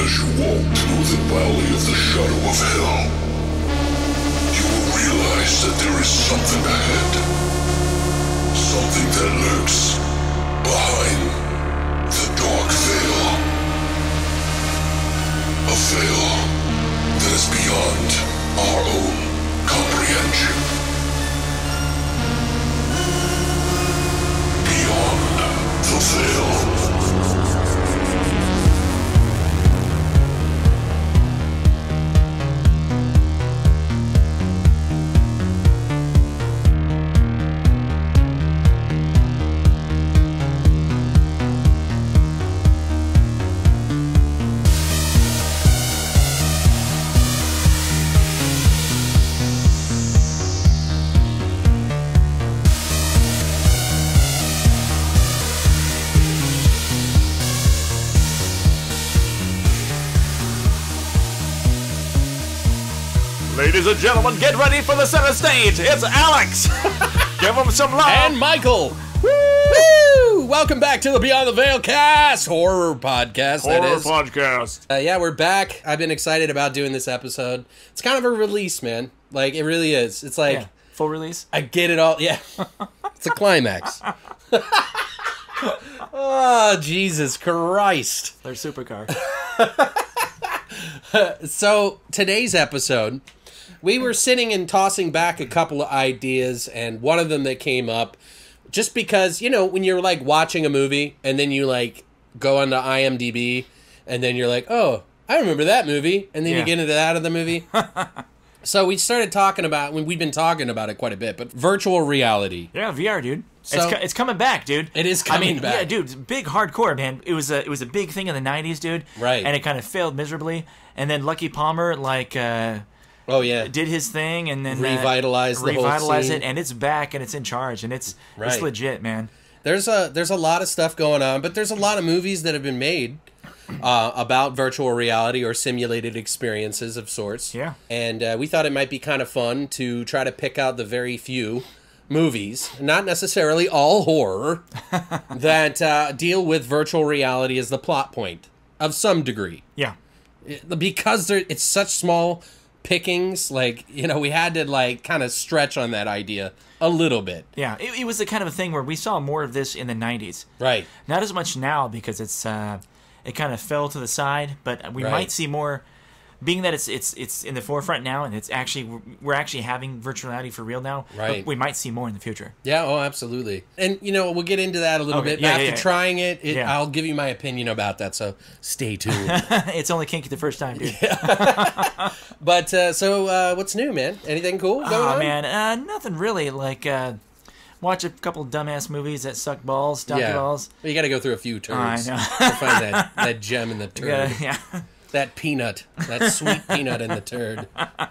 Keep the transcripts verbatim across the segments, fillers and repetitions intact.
As you walk through the valley of the shadow of hell, you will realize that there is something ahead. Something that lurks behind the dark veil. A veil that is beyond our own comprehension. Beyond the veil. Ladies and gentlemen, get ready for the center stage. It's Alex. Give him some love. And Michael. Woo! Welcome back to the Beyond the Veil cast, horror podcast. Horror that is. podcast. Uh, yeah, we're back. I've been excited about doing this episode. It's kind of a release, man. Like, it really is. It's like, Yeah. Full release? I get it all. Yeah. It's a climax. Oh, Jesus Christ. Their supercar. So, today's episode, we were sitting and tossing back a couple of ideas, and one of them that came up, just because, you know, when you're, like, watching a movie, and then you, like, go onto IMDb, and then you're like, oh, I remember that movie, and then Yeah. you get into that of the movie. So, we started talking about, we've been talking about it quite a bit, but virtual reality. Yeah, V R, dude. So- it's, co- it's coming back, dude. It is coming I mean, back. Yeah, dude, it's big hardcore, man. It was a it was a big thing in the nineties, dude. Right. And it kind of failed miserably. And then Lucky Palmer, like, uh, Oh, yeah. did his thing, and then uh, Revitalized the whole revitalized scene. it, and it's back, and it's in charge, and it's Right. it's legit, man. There's a there's a lot of stuff going on, but there's a lot of movies that have been made uh, about virtual reality or simulated experiences of sorts. Yeah. And uh, we thought it might be kind of fun to try to pick out the very few movies, not necessarily all horror, that uh, deal with virtual reality as the plot point of some degree. Yeah. Because there, it's such small pickings, like, you know, we had to, like, kind of stretch on that idea a little bit. Yeah, it, it was the kind of a thing where we saw more of this in the nineties. Right. Not as much now because it's uh, it kind of fell to the side, but we Right. might see more. Being that it's it's it's in the forefront now, and it's actually we're actually having virtual reality for real now. Right. We might see more in the future. Yeah, oh, absolutely. And, you know, we'll get into that a little Okay, bit. yeah, After yeah, yeah. trying it, it Yeah. I'll give you my opinion about that, so stay tuned. It's only kinky the first time, dude. But, uh, so, uh, what's new, man? Anything cool going Oh on? man, uh, nothing really. Like uh, watch a couple dumbass movies that suck balls, donkey Yeah. balls. Well, you got to go through a few turns I know. to find that, that gem in the turd. Yeah, yeah. That peanut. That sweet peanut in the turd.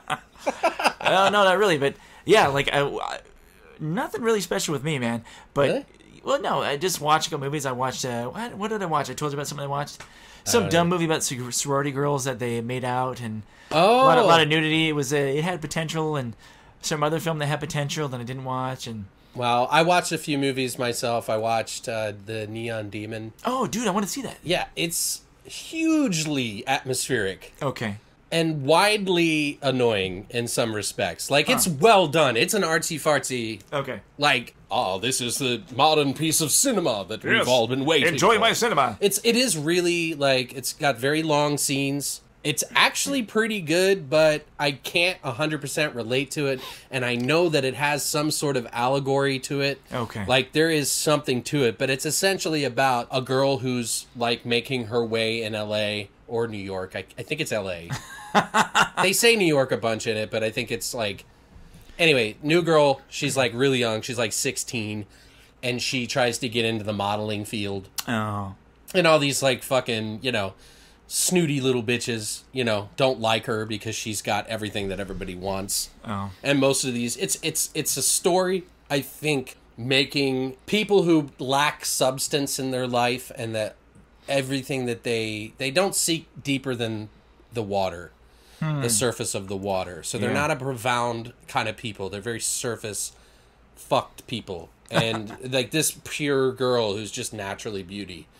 Uh, no, not really, but yeah, like I, I- nothing really special with me, man. But Really? well, no, I just watched a couple movies. I watched. Uh, what, what did I watch? I told you about something I watched. Some don't dumb know. movie about sor- sorority girls that they made out, and Oh. a lot, of, lot of nudity. It was uh, it had potential, and some other film that had potential that I didn't watch. And Well, I watched a few movies myself. I watched uh, The Neon Demon. oh, dude, I want to see that. Yeah, it's hugely atmospheric. Okay. And widely annoying in some respects. Like, it's well done. It's an artsy-fartsy, Okay. like, oh, this is the modern piece of cinema that we've all been waiting Enjoy for. my cinema. It's, it is really, like, it's got very long scenes. It's actually pretty good, but I can't one hundred percent relate to it. And I know that it has some sort of allegory to it. Okay. Like, there is something to it, but it's essentially about a girl who's, like, making her way in L A or New York. I, I think it's L A They say New York a bunch in it, but I think it's like... Anyway, new girl, she's like really young. She's like sixteen, and she tries to get into the modeling field. Oh. And all these like fucking, you know, snooty little bitches, you know, don't like her because she's got everything that everybody wants. Oh. And most of these, it's it's it's a story, I think, making people who lack substance in their life and that everything that they they don't seek deeper than the water, the surface of the water. So they're Yeah. not a profound kind of people. They're very surface fucked people. And like this pure girl who's just naturally beauty.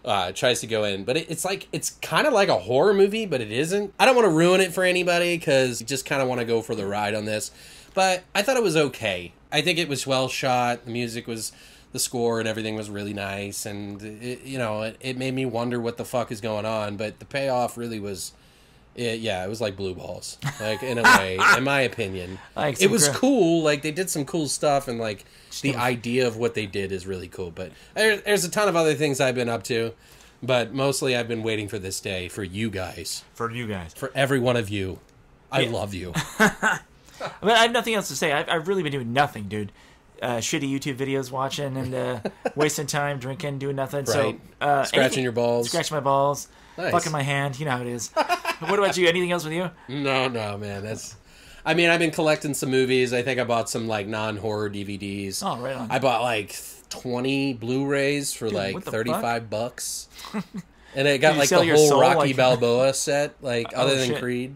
uh, tries to go in. But it, it's like, it's kind of like a horror movie, but it isn't. I don't want to ruin it for anybody because you just kind of want to go for the ride on this. But I thought it was okay. I think it was well shot. The music was, the score and everything was really nice. And, it, you know, it, it made me wonder what the fuck is going on. But the payoff really was, it, yeah, it was like blue balls. Like, in a way, in my opinion. Like It was cra- cool. Like, they did some cool stuff. And, like, the Stuff. idea of what they did is really cool. But there, there's a ton of other things I've been up to. But mostly I've been waiting for this day for you guys. For you guys. For every one of you. I Yeah. love you. But I have nothing else to say. I've, I've really been doing nothing, dude. Uh, shitty YouTube videos watching and uh, wasting time drinking, doing nothing. So Right. uh, Scratching anything- your balls. Scratching my balls. Nice. Fucking my hand. You know how it is. What about you? Anything else with you? No, no, man. That's. I mean, I've been collecting some movies. I think I bought some like non-horror D V Ds. Oh, right on. I bought like twenty Blu-rays for Dude, like what the thirty-five bucks. And it got Did you like sell the your whole soul, Rocky like- Balboa set, like Oh, other than shit. Creed.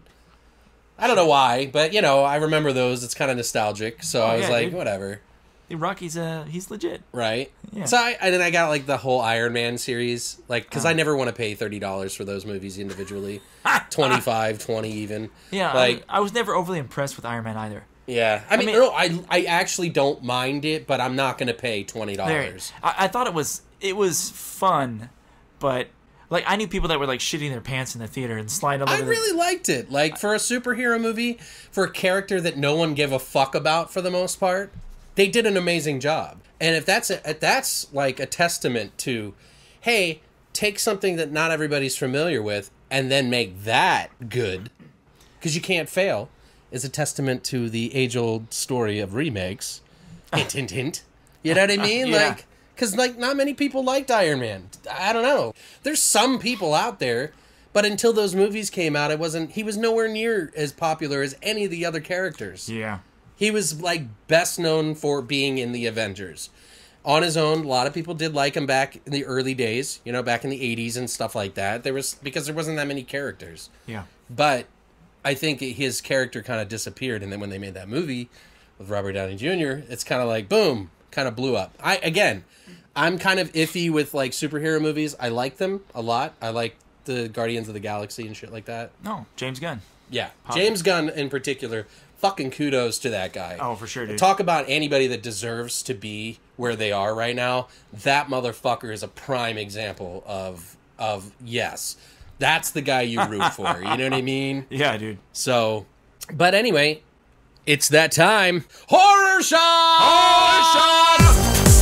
I don't know why, but you know, I remember those. It's kind of nostalgic, so Oh, I was yeah, like, dude. whatever, Dude, Rocky's uh, he's legit. right? Yeah. So I and then I got like the whole Iron Man series, like because Oh. I never want to pay thirty dollars for those movies individually, twenty-five, twenty even. Yeah, like I, I was never overly impressed with Iron Man either. yeah. I mean, mean- no, I I actually don't mind it, but I'm not going to pay twenty There, dollars. I, I thought it was it was fun, but like I knew people that were like shitting their pants in the theater and sliding all I over the- really liked it. Like for a superhero movie, for a character that no one gave a fuck about for the most part, they did an amazing job. And if that's a, if that's like a testament to, hey, take something that not everybody's familiar with and then make that good, because you can't fail, is a testament to the age-old story of remakes. Hint, hint, hint. You know what I mean? Yeah. Like, because like not many people liked Iron Man. I don't know. There's some people out there, but until those movies came out, it wasn't. He was nowhere near as popular as any of the other characters. Yeah. He was like best known for being in the Avengers. On his own, a lot of people did like him back in the early days, you know, back in the eighties and stuff like that. There was because there wasn't that many characters. Yeah. But I think his character kind of disappeared, and then when they made that movie with Robert Downey Junior, it's kind of like boom, kind of blew up. I again, I'm kind of iffy with like superhero movies. I like them a lot. I like the Guardians of the Galaxy and shit like that. No, James Gunn. Yeah, James Gunn in particular. Fucking kudos to that guy. Oh, for sure, dude. Talk about anybody that deserves to be where they are right now. That motherfucker is a prime example of of yes, that's the guy you root for. You know what I mean? Yeah, dude. So, but anyway, it's that time. Horror shot. Horror shot.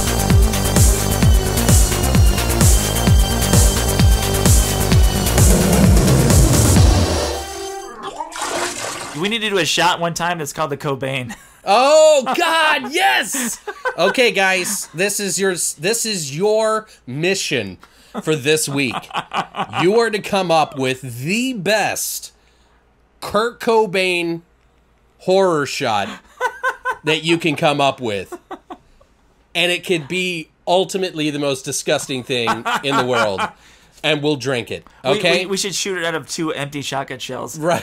We need to do a shot one time that's called the Cobain. Oh God, yes. Okay, guys, this is your this is your mission for this week. You are to come up with the best Kurt Cobain horror shot that you can come up with, and it could be ultimately the most disgusting thing in the world, and we'll drink it. We- Okay, We, we should shoot it out of two empty shotgun shells. right.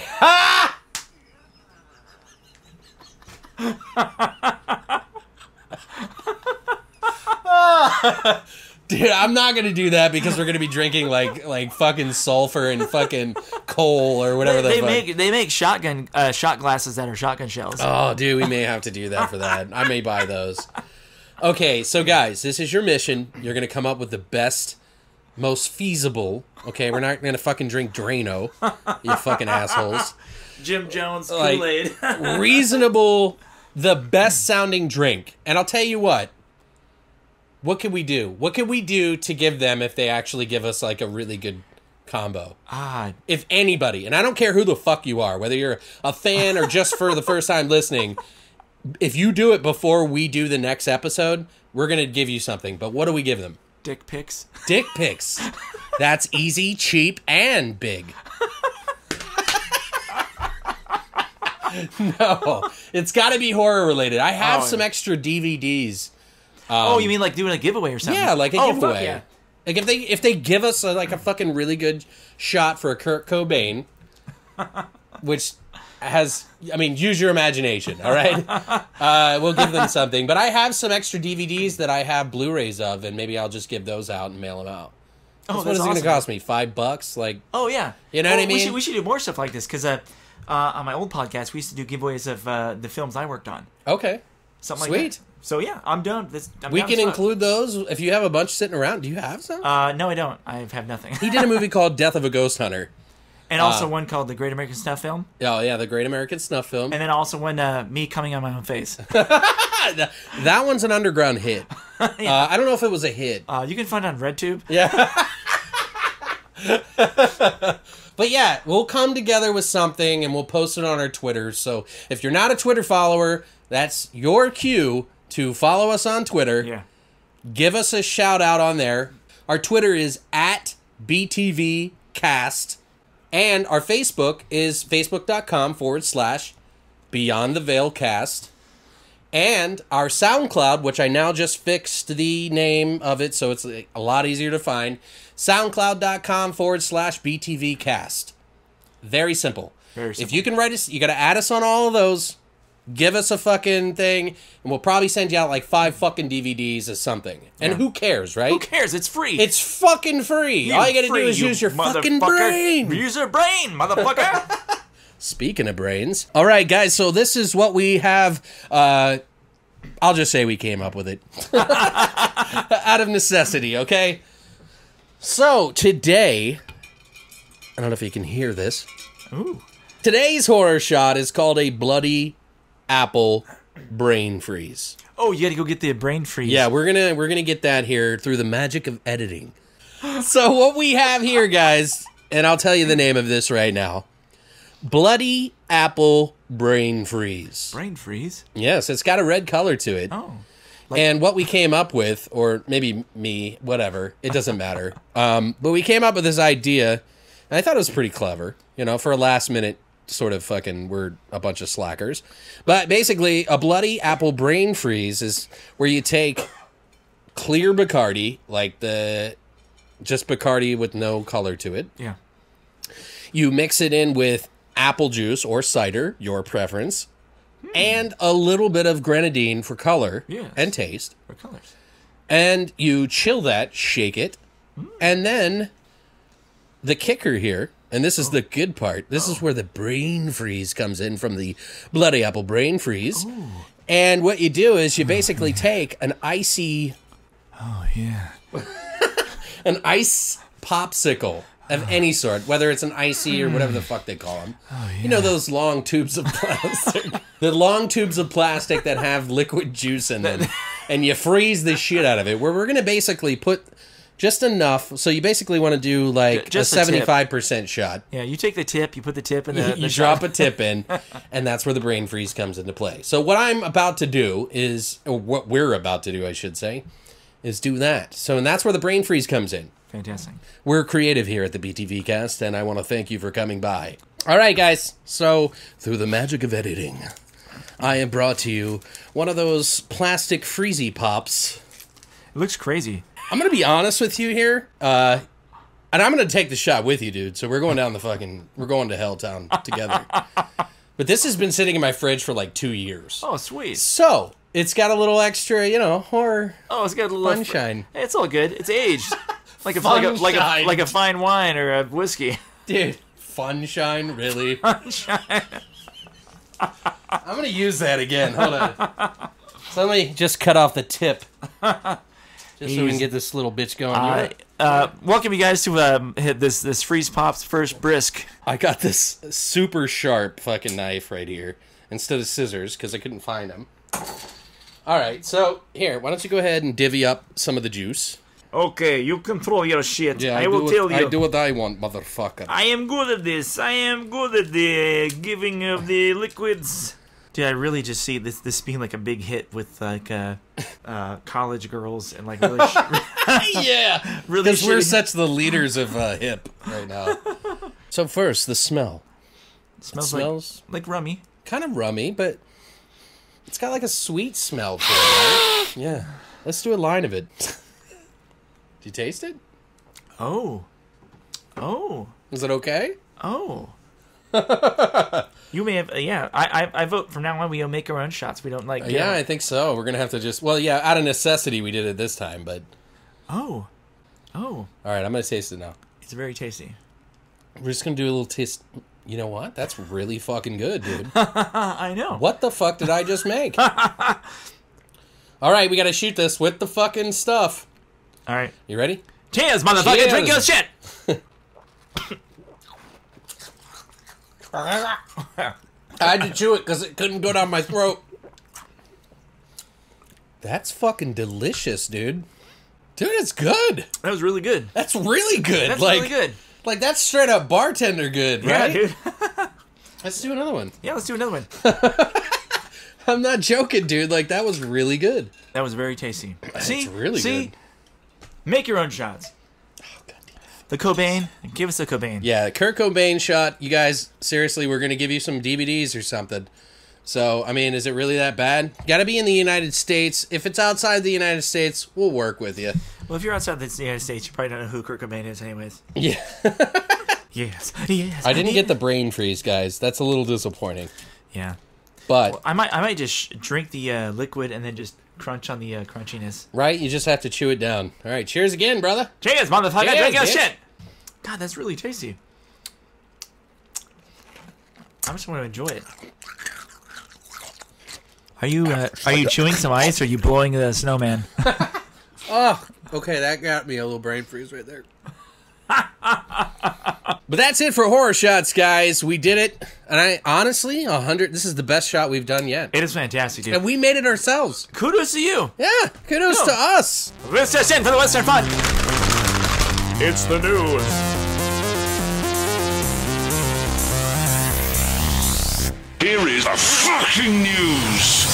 Dude, I'm not gonna do that because we're gonna be drinking like like fucking sulfur and fucking coal or whatever They, the they fuck. make they make shotgun uh, shot glasses that are shotgun shells. Oh, dude, we may have to do that for that. I may buy those. Okay, so guys, this is your mission. You're gonna come up with the best, most feasible. Okay, we're not gonna fucking drink Drano, you fucking assholes. Jim Jones Like- Kool-Aid. Reasonable, the best sounding drink. And I'll tell you what. What can we do? What can we do to give them if they actually give us like a really good combo? ah, If anybody, and I don't care who the fuck you are, whether you're a fan or just for the first time listening, if you do it before we do the next episode, we're going to give you something. But what do we give them? dick pics. Dick pics. That's easy, cheap, and big. No, it's got to be horror related. I have Oh, some yeah. extra D V Ds. oh, you mean like doing a giveaway or something? Yeah, like a oh, fuck giveaway. yeah. Like if they if they give us a, like a fucking really good shot for a Kurt Cobain, which has, I mean, use your imagination, all right? Uh, we'll give them something. But I have some extra D V Ds that I have Blu-rays of, and maybe I'll just give those out and mail them out. Oh, what that's is it going to awesome. cost me? Five bucks? Like, Oh yeah, You know Well, what I We mean? should, we should do more stuff like this because uh, uh, on my old podcast we used to do giveaways of uh, the films I worked on, okay. something Sweet. like that. So yeah, I'm done. This I'm We down can as fuck. include those if you have a bunch sitting around. Do you have some? Uh, no, I don't. I have nothing. He did a movie called Death of a Ghost Hunter. And also uh, one called The Great American Snuff Film, Oh, yeah, the Great American Snuff Film. and then also one uh, me coming on my own face. That one's an underground hit. uh, I don't know if it was a hit. Uh, you can find it on RedTube. Yeah. But yeah, we'll come together with something and we'll post it on our Twitter. So if you're not a Twitter follower, that's your cue to follow us on Twitter. Yeah. Give us a shout out on there. Our Twitter is at B T V Cast. And our Facebook is facebook.com forward slash Beyond the Veil Cast. And our SoundCloud, which I now just fixed the name of it, so it's a lot easier to find. SoundCloud.com forward slash BTV Cast. Very simple. Very simple. If you can write us, you got to add us on all of those. Give us a fucking thing, and we'll probably send you out like five fucking D V Ds or something. And Yeah. who cares, right? Who cares? It's free. It's fucking free. All you got to do free, is you use your fucking motherfucker. brain. Use your brain, motherfucker. Speaking of brains. All right, guys, so this is what we have. Uh, I'll just say we came up with it. Out of necessity, okay? So, today, I don't know if you can hear this. Ooh. Today's horror shot is called a bloody apple brain freeze. Oh, you got to go get the brain freeze. Yeah, we're gonna we're gonna get that here through the magic of editing. So what we have here, guys, and I'll tell you the name of this right now. Bloody apple brain freeze. Brain freeze. Yes, it's got a red color to it. Oh. And what we came up with, or maybe me, whatever, it doesn't matter. Um, but we came up with this idea, and I thought it was pretty clever, you know, for a last minute sort of fucking, we're a bunch of slackers. But basically, a bloody apple brain freeze is where you take clear Bacardi, like the, just Bacardi with no color to it. Yeah. You mix it in with apple juice or cider, your preference, and a little bit of grenadine for color Yes. and taste. What colors? And you chill that, shake it, and then the kicker here, and this is the good part, this is where the brain freeze comes in from the bloody apple brain freeze. And what you do is you basically take an icy, Oh, yeah. an ice popsicle of any sort, whether it's an icy or whatever the fuck they call them. You know those long tubes of plastic? The long tubes of plastic that have liquid juice in them. And you freeze the shit out of it, where we're going to basically put just enough. So you basically want to do like Just a a tip. seventy-five percent shot. Yeah, you take the tip, you put the tip in the, You the drop shot. a tip in, and that's where the brain freeze comes into play. So what I'm about to do is, or what we're about to do, I should say, is do that. So, and that's where the brain freeze comes in. Fantastic. We're creative here at the B T V Cast, and I want to thank you for coming by. All right, guys. So, through the magic of editing, I have brought to you one of those plastic freezy pops. It looks crazy. I'm going to be honest with you here, uh, and I'm going to take the shot with you, dude. So we're going down the fucking, we're going to Helltown together. But this has been sitting in my fridge for like two years. Oh, sweet. So, it's got a little extra, you know, horror. Oh, it's got a little Sunshine. Hey, it's all good. It's aged. Like a, like a like a Funshine. like a fine wine or a whiskey. Dude, Funshine, really? Sunshine. I'm gonna use that again. Hold on. So let me just cut off the tip, just so we can get this little bitch going. Uh, uh, welcome you guys to um, hit this this Freeze Pops first brisk. I got this super sharp fucking knife right here instead of scissors because I couldn't find them. All right, so here, why don't you go ahead and divvy up some of the juice? Okay, you control your shit. Yeah, I, do will what, tell you. I do what I want, motherfucker. I am good at this. I am good at the giving of the liquids. Dude, I really just see this this being like a big hit with like uh, uh, college girls and like really, sh- Yeah, really because we're shitty- such the leaders of uh, hip right now. So first, the smell. It smells, smells like like rummy. kind of rummy, but it's got like a sweet smell to it, right? Yeah. Let's do a line of it. Do you taste it? Oh, oh, Is it okay? oh. You may have, uh, yeah. I, I I vote from now on. We make our own shots. We don't like. Yeah, uh, I think so. We're gonna have to just, well, yeah, out of necessity we did it this time, but Oh, Oh, All right, I'm gonna taste it now. it's very tasty. We're just gonna do a little taste. You know what? That's really fucking good, dude. I know. What the fuck did I just make? All right, we gotta shoot this with the fucking stuff. All right. You ready? Cheers, motherfucker! Cheers. Drink your shit. I had to chew it because it couldn't go down my throat. That's fucking delicious, dude. Dude, it's good. That was really good. That's really good. That's like, really good. Like, that's straight up bartender good, Yeah, right? dude. Let's do another one. Yeah, let's do another one. I'm not joking, dude. Like, that was really good. That was very tasty. See, It's really see, good. make your own shots. Oh, God damn it. The Cobain, give us a Cobain. Yeah, Kurt Cobain shot. You guys, seriously, we're going to give you some D V Ds or something. So, I mean, is it really that bad? Got to be in the United States. If it's outside the United States, we'll work with you. Well, if you're outside the United States, you probably don't know who Kurt Cobain is, anyways. Yeah. Yes, yes. I didn't get the brain freeze, guys. That's a little disappointing. Yeah. But, I might, I might just sh- drink the uh, liquid and then just crunch on the uh, crunchiness. right, you just have to chew it down. All right, cheers again, brother. Cheers, motherfucker! Cheers, Drink your bitch. shit. God, that's really tasty. I just want to enjoy it. Are you uh, are you chewing some ice or are you blowing the snowman? Oh, okay, that got me a little brain freeze right there. But that's it for horror shots, guys. We did it, and I honestly, a hundred. This is the best shot we've done yet, It is fantastic, dude. and we made it ourselves. Kudos to you. Yeah, kudos No. to us. This is in for the Western Front. It's the news. Here is the fucking news.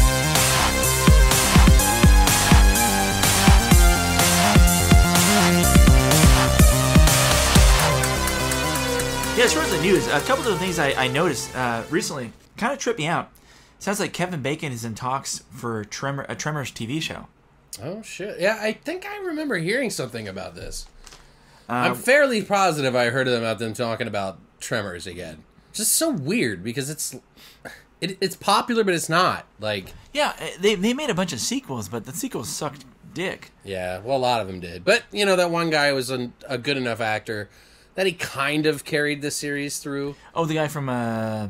Yeah, as far as the news, a couple of the things I, I noticed uh, recently kind of tripped me out. Sounds like Kevin Bacon is in talks for Tremor, a Tremors T V show. Oh shit! Yeah, I think I remember hearing something about this. Um, I'm fairly positive I heard about them talking about Tremors again. Just so weird because it's it, it's popular, but it's not. Like, Yeah, uh, they they made a bunch of sequels, but the sequels sucked dick. yeah, well, a lot of them did. But you know, that one guy was an, a good enough actor that he kind of carried the series through. Oh, the guy from uh,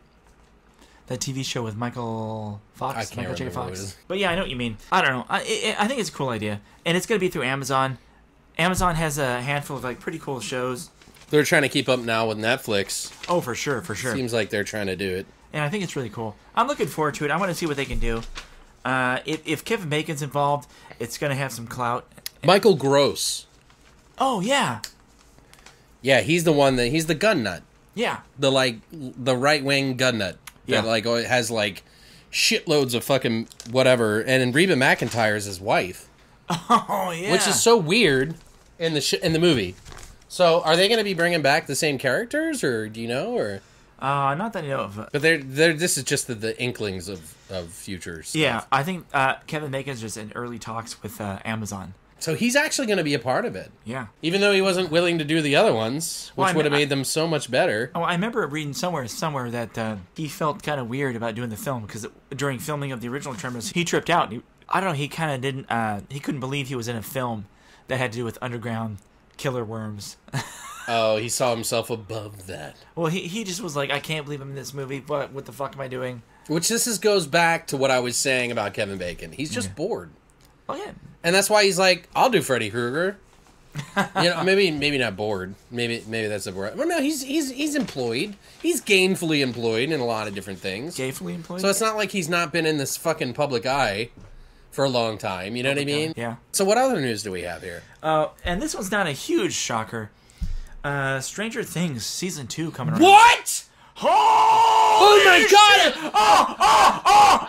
that T V show with Michael Fox, I can't Michael J. remember what it Fox. is. But yeah, I know what you mean. I don't know. I I I think it's a cool idea, and it's gonna be through Amazon. Amazon has a handful of like pretty cool shows. They're trying to keep up now with Netflix. Oh, for sure, for sure. Seems like they're trying to do it. And I think it's really cool. I'm looking forward to it. I want to see what they can do. Uh, if, if Kevin Bacon's involved, it's gonna have some clout. Michael Gross. Oh yeah, Yeah, he's the one that he's the gun nut. yeah. The like the right wing gun nut. Yeah. That like always has like shitloads of fucking whatever. And then Reba McEntire is his wife. Oh yeah. Which is so weird in the sh- in the movie. So are they going to be bringing back the same characters, or do you know, or? uh, not that I know of. But they're they're this is just the, the inklings of of future stuff. Yeah, I think uh, Kevin Bacon's just in early talks with uh, Amazon. So he's actually going to be a part of it, Yeah. even though he wasn't willing to do the other ones, which Well, I would have mean, made them so much better. Oh, I remember reading somewhere somewhere that uh, he felt kind of weird about doing the film because during filming of the original Tremors, he tripped out. He, I don't know. He kind of didn't. Uh, he couldn't believe he was in a film that had to do with underground killer worms. Oh, he saw himself above that. Well, he he just was like, I can't believe I'm in this movie. What what the fuck am I doing? Which this is goes back to what I was saying about Kevin Bacon. He's just bored. Oh yeah. And that's why he's like, I'll do Freddy Krueger. You know, maybe maybe not bored. Maybe maybe that's a word. Well, no, he's he's he's employed. He's gainfully employed in a lot of different things. Gainfully employed. So it's not like he's not been in this fucking public eye for a long time. You know what I mean? Yeah. So what other news do we have here? Uh, and this one's not a huge shocker. Uh, Stranger Things season two coming around. What? Oh, Oh my god! Oh, oh, oh,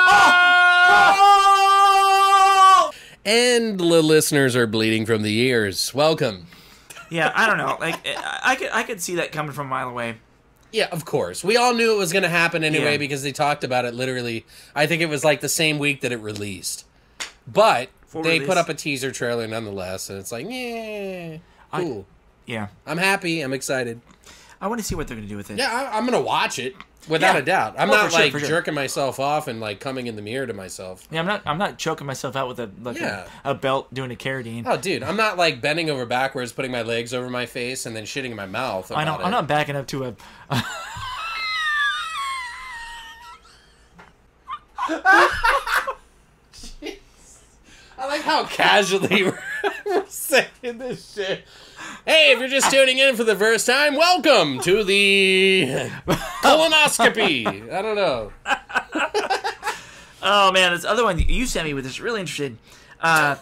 oh, oh, And the listeners are bleeding from the ears. Welcome. Yeah, I don't know. Like, I, I could, I could see that coming from a mile away. Yeah, of course. We all knew it was going to happen anyway Yeah. because they talked about it literally. I think it was like the same week that it released. But Full they release. put up a teaser trailer nonetheless, and it's like, yeah, cool. Yeah, I'm happy. I'm excited. I want to see what they're gonna do with it. Yeah, I, I'm going to watch it. Without Yeah. a doubt. I'm Oh, not for sure, like for sure. jerking myself off and like coming in the mirror to myself. Yeah, I'm not. I'm not choking myself out with a like Yeah. a, a belt doing a carradine. Oh, dude, I'm not like bending over backwards, putting my legs over my face, and then shitting in my mouth. I know. about I'm it. not backing up to a. I like how casually we're, we're saying this shit. Hey, if you're just tuning in for the first time, welcome to the colonoscopy. I don't know. Oh man, this other one you sent me with is really interested. Uh,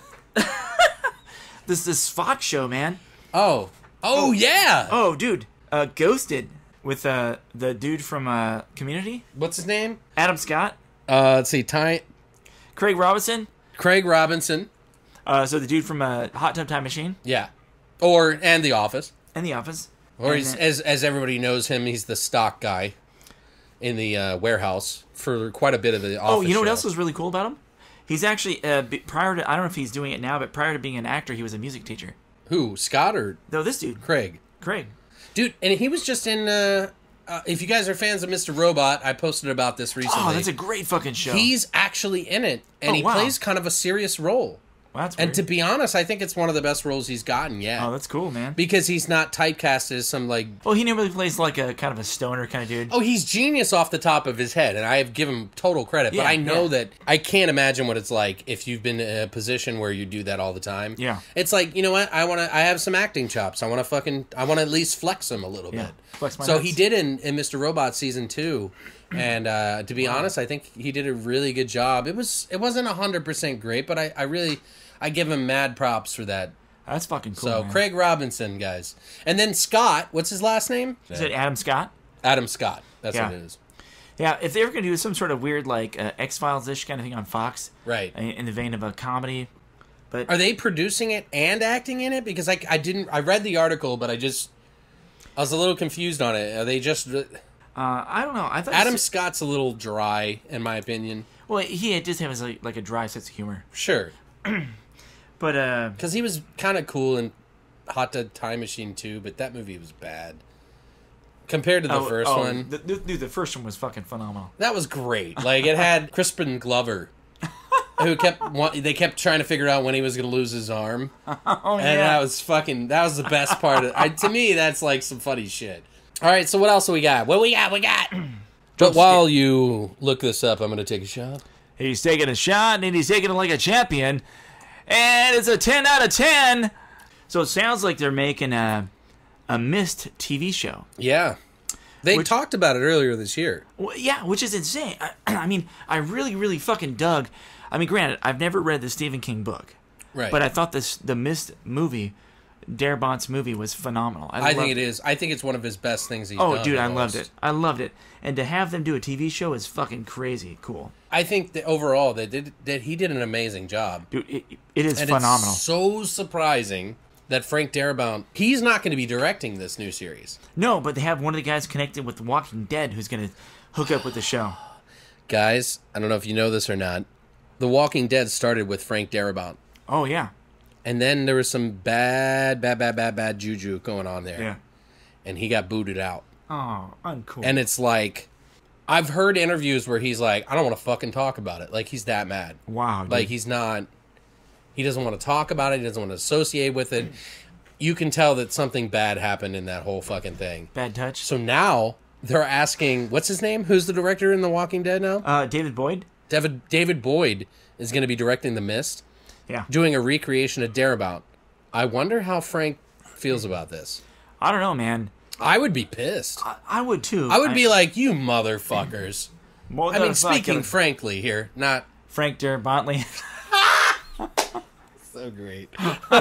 this this Fox show, man. Oh. Oh, yeah. Oh, dude, uh, Ghosted with uh the dude from uh Community, What's his name? Adam Scott, Uh, let's see. Ty- Craig Robinson. Craig Robinson. Uh, so the dude from uh, Hot Tub Time Machine Yeah. Or, and The Office. and The Office. Or And he's, then- as as everybody knows him, he's the stock guy in the uh, warehouse for quite a bit of the Office. Oh, you know what show. else was really cool about him? He's actually uh, be- prior to I don't know if he's doing it now, but prior to being an actor, he was a music teacher. Who? Scott or No, this dude, Craig? Craig. Dude, and he was just in. Uh, uh, if you guys are fans of Mister Robot, I posted about this recently. Oh, that's a great fucking show. He's actually in it, and Oh, he wow. plays kind of a serious role. Well, that's And weird. to be honest, I think it's one of the best roles he's gotten yet. Oh, that's cool, man. Because he's not typecast as some like. Well, he normally plays like a kind of a stoner kind of dude. Oh, he's genius off the top of his head, and I have given him total credit. Yeah, but I know yeah. that I can't imagine what it's like if you've been in a position where you do that all the time. Yeah. It's like, you know what? I want to. I have some acting chops. I want to fucking. I want to at least flex them a little Yeah, bit. flex my so nuts. he did in, in Mister Robot season two, and uh, to be honest, I think he did a really good job. It was. It wasn't a hundred percent great, but I, I really, I give him mad props for that. That's fucking cool. So man. Craig Robinson, guys, and then Scott. What's his last name? Is it Adam Scott? Adam Scott. That's Yeah. what it is. Yeah, if they were gonna do some sort of weird like uh, X Files ish kind of thing on Fox, Right. in in the vein of a comedy, but Are they producing it and acting in it? Because I, I didn't. I read the article, but I just. I was a little confused on it. Are they just. uh, I don't know. I thought Adam it's- Scott's a little dry, in my opinion. well, he just has like, like a dry sense of humor, Sure. but uh, Because he was kind of cool in Hot Tub Time Machine too, but that movie was bad. Compared to the oh, first oh, one. the, the, dude, the first one was fucking phenomenal. That was great. Like, it had Crispin Glover. Who kept wa- they kept trying to figure out when he was going to lose his arm. Oh And yeah, that was fucking. That was the best part of. I, to me, that's like some funny shit. All right, so what else we got? What we got? We got. But while you look this up, I'm going to take a shot. he's taking a shot and he's taking it like a champion, and it's a ten out of ten. So it sounds like they're making a a Mist T V show. Yeah, they Which- talked about it earlier this year. Well, yeah, which is insane. I, I mean, I really, really fucking dug. I mean, granted, I've never read the Stephen King book, Right. but I thought this the Mist movie, Darabont's movie, was phenomenal. I think it is. I think it's one of his best things he's Oh, done. dude, I almost. loved it. I loved it. And to have them do a T V show is fucking crazy cool. I think that overall they did that he did an amazing job. Dude, it, it is And phenomenal. it's so surprising that Frank Darabont, he's not going to be directing this new series. No, but they have one of the guys connected with The Walking Dead who's going to hook up with the show. Guys, I don't know if you know this or not. The Walking Dead started with Frank Darabont. Oh, yeah. And then there was some bad, bad, bad, bad, bad juju going on there. Yeah. And he got booted out. Oh, uncool. And it's like, I've heard interviews where he's like, I don't want to fucking talk about it. Like, he's that mad. wow, dude. Like, he's not, he doesn't want to talk about it. He doesn't want to associate with it. You can tell that something bad happened in that whole fucking thing. Bad touch. So now they're asking, what's his name? Who's the director in The Walking Dead now? Uh, David Boyd? David David Boyd is going to be directing The Mist, Yeah. doing a recreation of Darabont. I wonder how Frank feels about this. I don't know, man. I would be pissed. I, I would too. I would be like, you motherfuckers. I mean, speaking Motherfucker. frankly here, not Frank Darabontly. so great.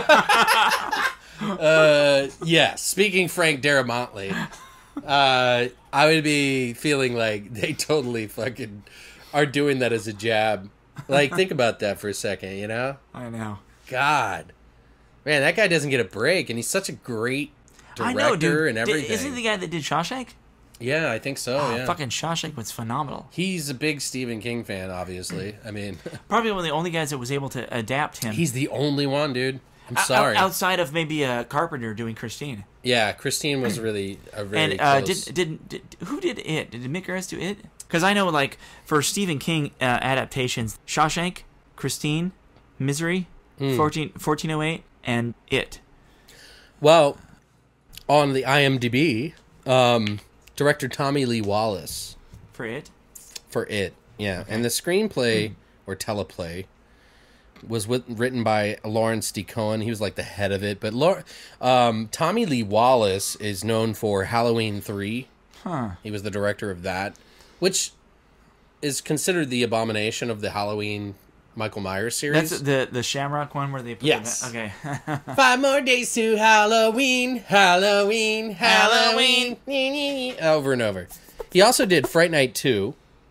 uh, yeah, speaking Frank Darabontly, uh, I would be feeling like they totally fucking are doing that as a jab. Like, think about that for a second, you know? I know. God. Man, that guy doesn't get a break, and he's such a great director I know, dude. and Did- everything. Isn't he the guy that did Shawshank? Yeah, I think so, Oh, yeah. fucking Shawshank was phenomenal. He's a big Stephen King fan, obviously. I mean, Probably one of the only guys that was able to adapt him. he's the only one, dude. I'm O- sorry. outside of maybe a Carpenter doing Christine. Yeah, Christine was really a very And uh, close. did, did did who did it? Did Mick Garris do it? Because I know, like, for Stephen King uh, adaptations, Shawshank, Christine, Misery, Hmm. fourteen, fourteen oh eight, and It. Well, on the IMDb, um, director Tommy Lee Wallace For It? for It, yeah, and the screenplay or teleplay was with, written by Lawrence D. Cohen. He was like the head of it, but Lau- um, Tommy Lee Wallace is known for Halloween three. Huh. He was the director of that, which is considered the abomination of the Halloween Michael Myers series. That's the the Shamrock one where they put Yes. the, okay. Five more days to Halloween, Halloween, Halloween, over and over. He also did Fright Night two,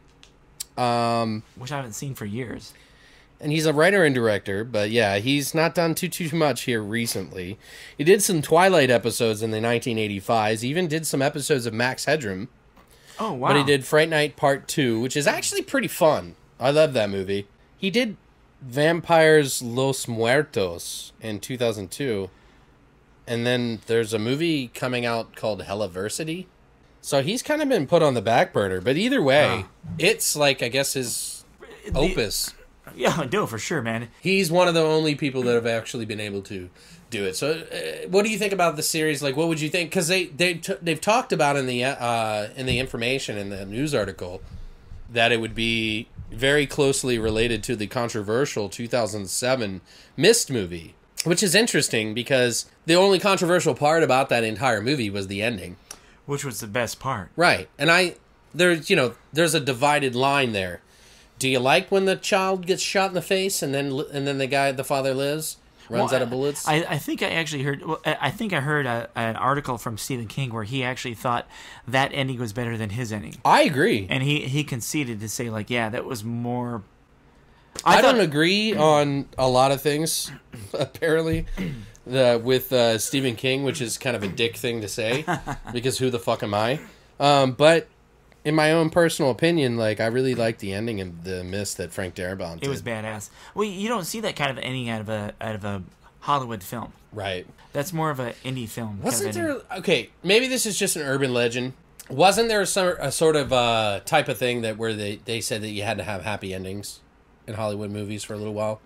um, Which I haven't seen for years. and he's a writer and director. But yeah, he's not done too too much here recently. He did some Twilight episodes in the nineteen eighty-fives. He even did some episodes of Max Headroom. Oh, wow. But he did Fright Night Part two, which is actually pretty fun. I love that movie. He did Vampires Los Muertos in two thousand two. And then there's a movie coming out called Helliversity. So he's kind of been put on the back burner. But either way, it's like, I guess, his opus. Yeah, no, for sure, man. He's one of the only people that have actually been able to do it. So, uh, what do you think about the series? Like, what would you think? Because they they t- they've talked about in the uh, in the information in the news article that it would be very closely related to the controversial two thousand seven Mist movie, which is interesting because the only controversial part about that entire movie was the ending. Which was the best part. Right, and I there's you know there's a divided line there. Do you like when the child gets shot in the face and then and then the guy the father lives? Runs Well, out of bullets. I, I think I actually heard. Well, I I think I heard a, an article from Stephen King where he actually thought that ending was better than his ending, I agree. and he, he conceded to say like, yeah, that was more. I, thought- don't agree on a lot of things, apparently, the, with uh, Stephen King, which is kind of a dick thing to say, because who the fuck am I? Um, but in my own personal opinion, like, I really like the ending of The Mist that Frank Darabont did. It was badass. Well, you don't see that kind of ending out of a out of a Hollywood film. Right. That's more of an indie film. Wasn't kind of ending. there... Okay, maybe this is just an urban legend. Wasn't there some, a sort of uh, type of thing that where they, they said that you had to have happy endings in Hollywood movies for a little while?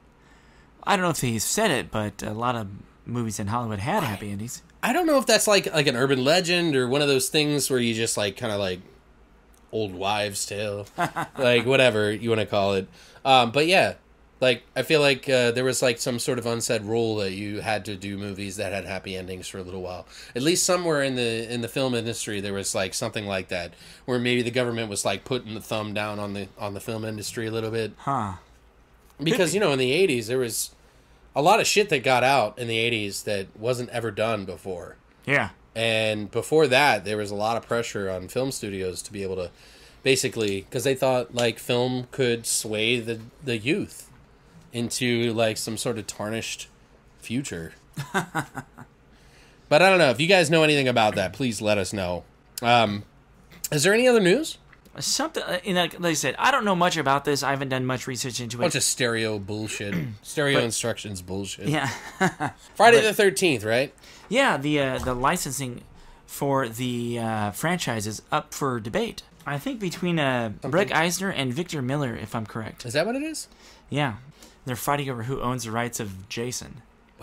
I don't know if he said it, but a lot of movies in Hollywood had happy endings. I don't know if that's like like an urban legend or one of those things where you just like kind of like old wives' tale, like whatever you want to call it. Um, but yeah, like I feel like uh, there was like some sort of unsaid rule that you had to do movies that had happy endings for a little while. At least somewhere in the in the film industry, there was like something like that, where maybe the government was like putting the thumb down on the on the film industry a little bit. Huh. Because, you know, in the eighties, there was a lot of shit that got out in the eighties that wasn't ever done before. Yeah. And before that, there was a lot of pressure on film studios to be able to basically, because they thought, like, film could sway the, the youth into, like, some sort of tarnished future. But I don't know. If you guys know anything about that, please let us know. Um, is there any other news? Something, uh, you know, like I said, I don't know much about this. I haven't done much research into it. Bunch of stereo bullshit. Stereo But- instructions bullshit. Yeah. Friday but- the thirteenth, right? Yeah, the uh, the licensing for the uh, franchise is up for debate. I think between uh, Breck Eisner and Victor Miller, if I'm correct. Is that what it is? Yeah, they're fighting over who owns the rights of Jason.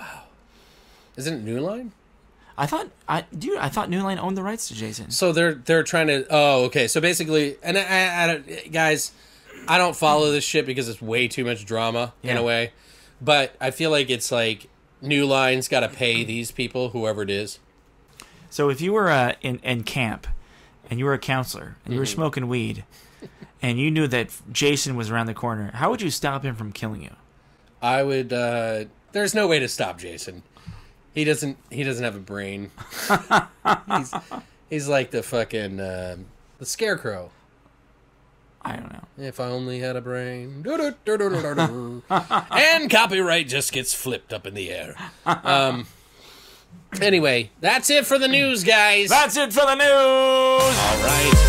Isn't it New Line? I thought, I dude, I thought New Line owned the rights to Jason. So they're they're trying to. Oh, okay. So basically, and I, I, I don't, guys, I don't follow this shit because it's way too much drama in Yeah. a way. But I feel like it's like New Line's got to pay these people, whoever it is. So if you were uh, in in camp, and you were a counselor, and you were smoking weed, and you knew that Jason was around the corner, how would you stop him from killing you? I would. uh There's no way to stop Jason. He doesn't. He doesn't have a brain. he's, he's like the fucking um the Scarecrow. I don't know. If I only had a brain. And copyright just gets flipped up in the air. Um. Anyway, that's it for the news, guys. That's it for the news. All right.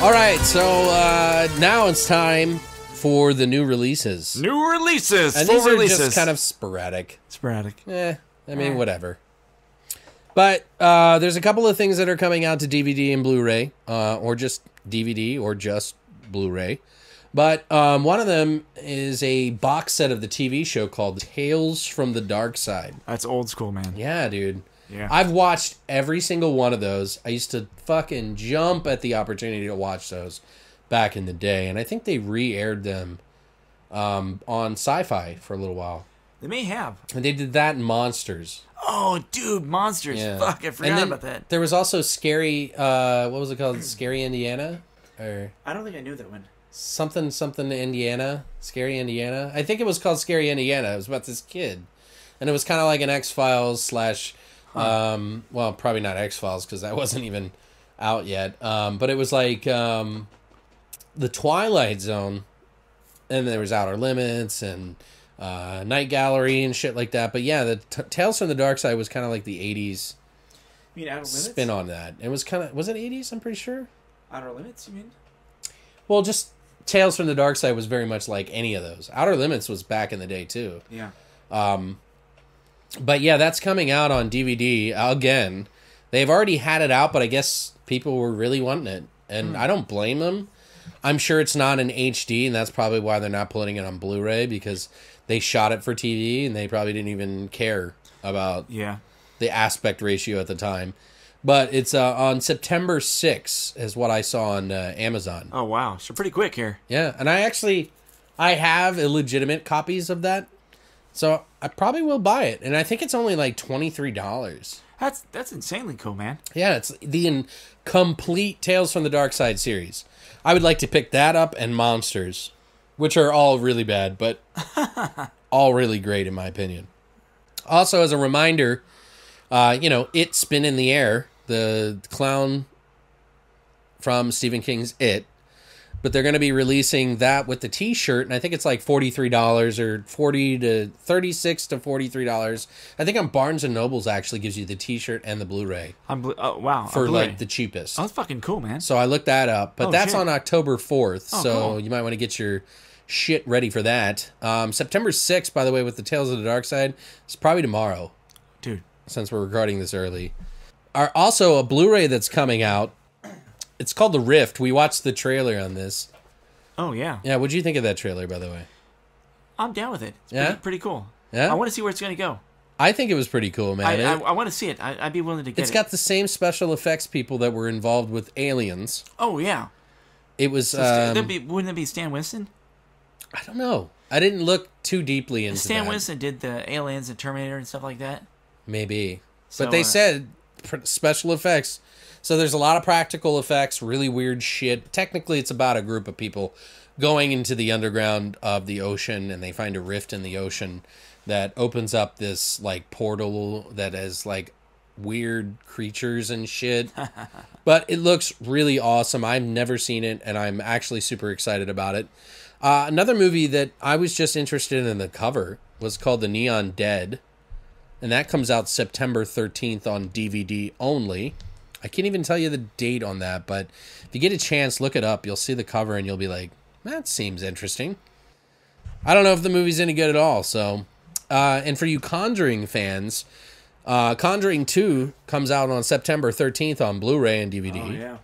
All right, so uh, now it's time for the new releases. New releases. And full these are releases. just kind of sporadic. sporadic. Eh, I mean, Eh. whatever. But uh, there's a couple of things that are coming out to D V D and Blu-ray, uh, or just D V D, or just Blu-ray. But um, one of them is a box set of the T V show called Tales from the Dark Side. That's old school, man. Yeah, dude. Yeah. I've watched every single one of those. I used to fucking jump at the opportunity to watch those back in the day. And I think they re-aired them um, on Sci-Fi for a little while. They may have. And they did that in Monsters. Oh, dude, monsters. Yeah. Fuck, I And forgot then about that. There was also Scary, uh, what was it called? Scary Indiana? Or I don't think I knew that one. something, something Indiana? Scary Indiana? I think it was called Scary Indiana. It was about this kid. And it was kind of like an X-Files slash, um, well, probably not X-Files because that wasn't even out yet. Um, but it was like um, the Twilight Zone. And there was Outer Limits and uh, Night Gallery and shit like that. But yeah, the t- Tales from the Dark Side was kind of like the eighties You mean Outer Limits? spin on that. It was kind of, was it eighties? I'm pretty sure. Outer Limits, you mean? Well, just Tales from the Dark Side was very much like any of those. Outer Limits was back in the day too. Yeah. But yeah, that's coming out on D V D again. They've already had it out, but I guess people were really wanting it, and I don't blame them. I'm sure it's not in H D, and that's probably why they're not putting it on Blu-ray, because they shot it for T V and they probably didn't even care about Yeah. the aspect ratio at the time. But it's uh, on September sixth is what I saw on uh, Amazon. Oh, wow. So pretty quick here. Yeah, and I actually, I have illegitimate copies of that, so I probably will buy it. And I think it's only like twenty-three dollars. That's that's insanely cool, man. Yeah, it's the in- complete Tales from the Dark Side series. I would like to pick that up and Monsters, which are all really bad, but all really great in my opinion. Also, as a reminder, uh, you know, It's Been in the Air, the clown from Stephen King's It, but they're going to be releasing that with the T-shirt, and I think it's like forty-three dollars or forty to thirty-six to forty-three dollars. I think on Barnes and Nobles actually gives you the T-shirt and the Blu-ray I'm bl- oh, wow. for a Blu-ray. like the cheapest. Oh, that's fucking cool, man. So I looked that up, but Oh, that's shit. on October fourth, Oh, so cool. you might want to get your shit ready for that. Um, September sixth, by the way, with the Tales of the Dark Side, it's probably tomorrow, Dude. since we're recording this early. Are also a Blu-ray that's coming out. It's called The Rift. We watched the trailer on this. Oh, yeah. Yeah, what'd you think of that trailer, by the way? I'm down with it. It's Yeah? pretty, pretty cool. Yeah? I want to see where it's going to go. I think it was pretty cool, man. I, It- I, I want to see it. I, I'd be willing to get it's it. got the same special effects people that were involved with Aliens. Oh, yeah. It was, So Stan- um, that'd be, wouldn't it be Stan Winston? I don't know. I didn't look too deeply into Stan that. Winston did the Aliens and Terminator and stuff like that. Maybe. So, but they uh, said pr- special effects. So there's a lot of practical effects, really weird shit. Technically, it's about a group of people going into the underground of the ocean, and they find a rift in the ocean that opens up this like portal that has like weird creatures and shit. But it looks really awesome. I've never seen it, and I'm actually super excited about it. Uh, another movie that I was just interested in the cover was called The Neon Dead. And that comes out September thirteenth on D V D only. I can't even tell you the date on that, but if you get a chance, look it up. You'll see the cover and you'll be like, that seems interesting. I don't know if the movie's any good at all. So, uh, and for you Conjuring fans, uh, Conjuring two comes out on September thirteenth on Blu-ray and D V D. Oh, yeah.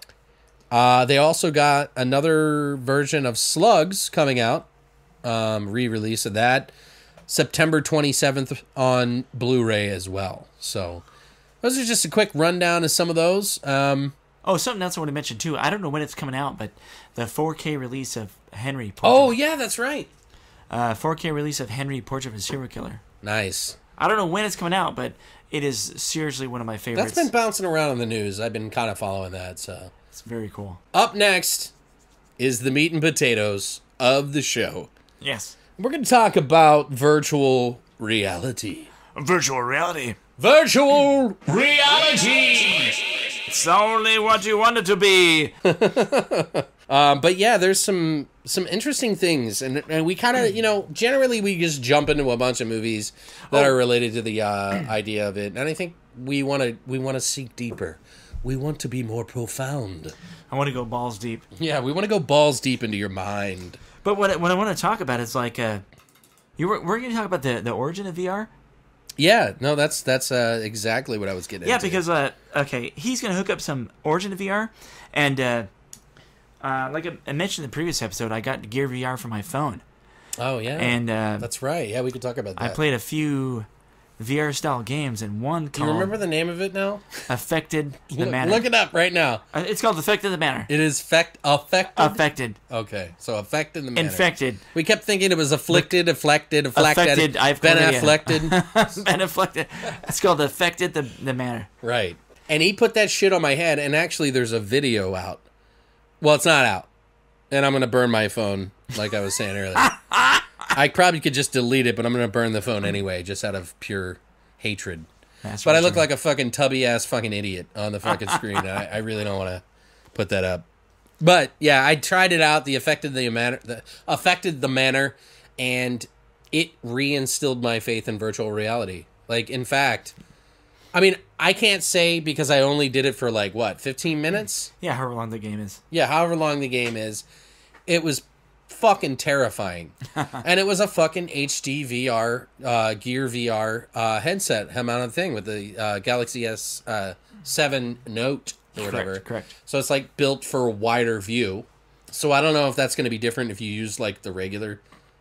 Uh, they also got another version of Slugs coming out, um, re-release of that, September twenty-seventh on Blu-ray as well. So those are just a quick rundown of some of those. Um, Oh, something else I want to mention, too. I don't know when it's coming out, but the four K release of Henry. Portrait, oh, yeah, that's right. Uh, four K release of Henry, Portrait of a Serial Killer. Nice. I don't know when it's coming out, but it is seriously one of my favorites. That's been bouncing around in the news. I've been kind of following that. So It's very cool. up next is the meat and potatoes of the show. Yes. We're going to talk about virtual reality. Virtual reality. Virtual Reality! It's only what you want it to be. Um, but yeah, there's some some interesting things, and and we kind of, you know, generally we just jump into a bunch of movies that Oh. are related to the uh, idea of it, and I think we want to we want to seek deeper. We want to be more profound. I want to go balls deep. Yeah, we want to go balls deep into your mind. But what I- what I want to talk about is like, uh, you were we're going to talk about the the origin of V R. Yeah, no, that's that's uh, exactly what I was getting Yeah, into. because uh, okay, he's going to hook up some origin of V R, and uh, uh, like I, I mentioned in the previous episode, I got Gear V R for my phone, Oh, yeah. and uh, That's right. Yeah, we could talk about that. I played a few V R style games, and one Do you called remember the name of it now? Affected the Look, Manor. look it up right now. Uh, it's called Affected the Manor. It is fect- affected. Affected. Okay, so affected the manner. Infected. We kept thinking it was afflicted, afflicted, afflicted. Affected, I've been chlamydia. afflicted. Been afflicted. It's called Affected the the Manor. Right. And he put that shit on my head, and actually there's a video out. Well, it's not out. And I'm going to burn my phone, like I was saying earlier. I probably could just delete it, but I'm going to burn the phone anyway, just out of pure hatred. That's But what I look you're- like a fucking tubby-ass fucking idiot on the fucking screen, and I, I really don't want to put that up. But, yeah, I tried it out, the affected the manner, the affected the manner, and it reinstilled my faith in virtual reality. Like, in fact... I mean, I can't say because I only did it for like, what, fifteen minutes? Yeah, however long the game is. Yeah, however long the game is. It was fucking terrifying. And it was a fucking H D V R, uh, Gear V R uh, headset mounted thing with the uh, Galaxy S seven Note or whatever. Correct, correct. So it's like built for a wider view. So I don't know if that's going to be different if you use like the regular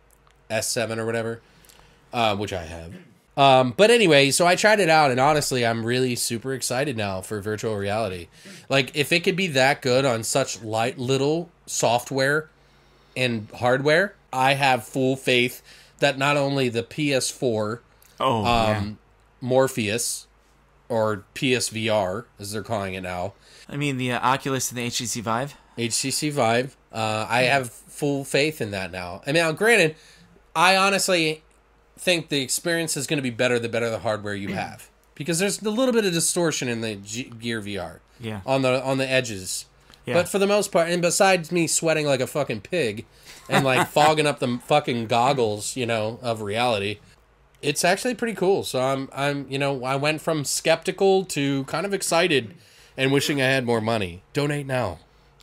S seven or whatever, uh, which I have. Um, but anyway, so I tried it out, and honestly, I'm really super excited now for virtual reality. Like, if it could be that good on such light little software and hardware, I have full faith that not only the P S four, Oh, um, Morpheus, or P S V R, as they're calling it now, yeah. I mean, the uh, Oculus and the H T C Vive. H T C Vive, uh, I have full faith in that now. I mean, now, granted, I honestly think the experience is going to be better the better the hardware you have, because there's a little bit of distortion in the G- Gear V R Yeah. on the on the edges. Yeah. But for the most part, and besides me sweating like a fucking pig and like fogging up the fucking goggles, you know, of reality, it's actually pretty cool. So I'm I'm you know, I went from skeptical to kind of excited and wishing I had more money. Donate now.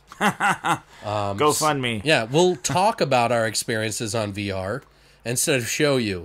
Um, Go fund me. Yeah, we'll talk about our experiences on V R instead of show you.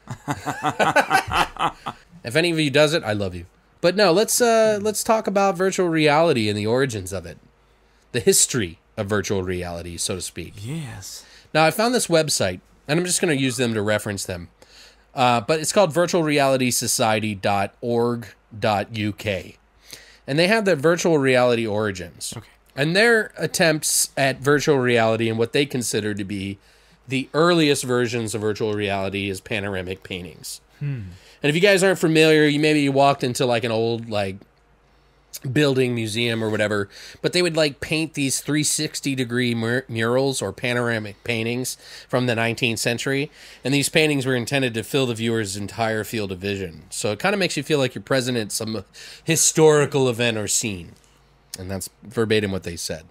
If any of you does it, I love you. But no, let's uh let's talk about virtual reality and the origins of it. The history of virtual reality, so to speak. Yes. Now, I found this website, and I'm just going to use them to reference them. Uh, but it's called virtual reality society dot org dot U K. And they have the virtual reality origins. Okay. And their attempts at virtual reality and what they consider to be the earliest versions of virtual reality is panoramic paintings. Hmm. And if you guys aren't familiar, you maybe you walked into like an old like building, museum or whatever, but they would like paint these three sixty degree mur- murals or panoramic paintings from the nineteenth century. And these paintings were intended to fill the viewer's entire field of vision. So it kind of makes you feel like you're present at some historical event or scene. And that's verbatim what they said.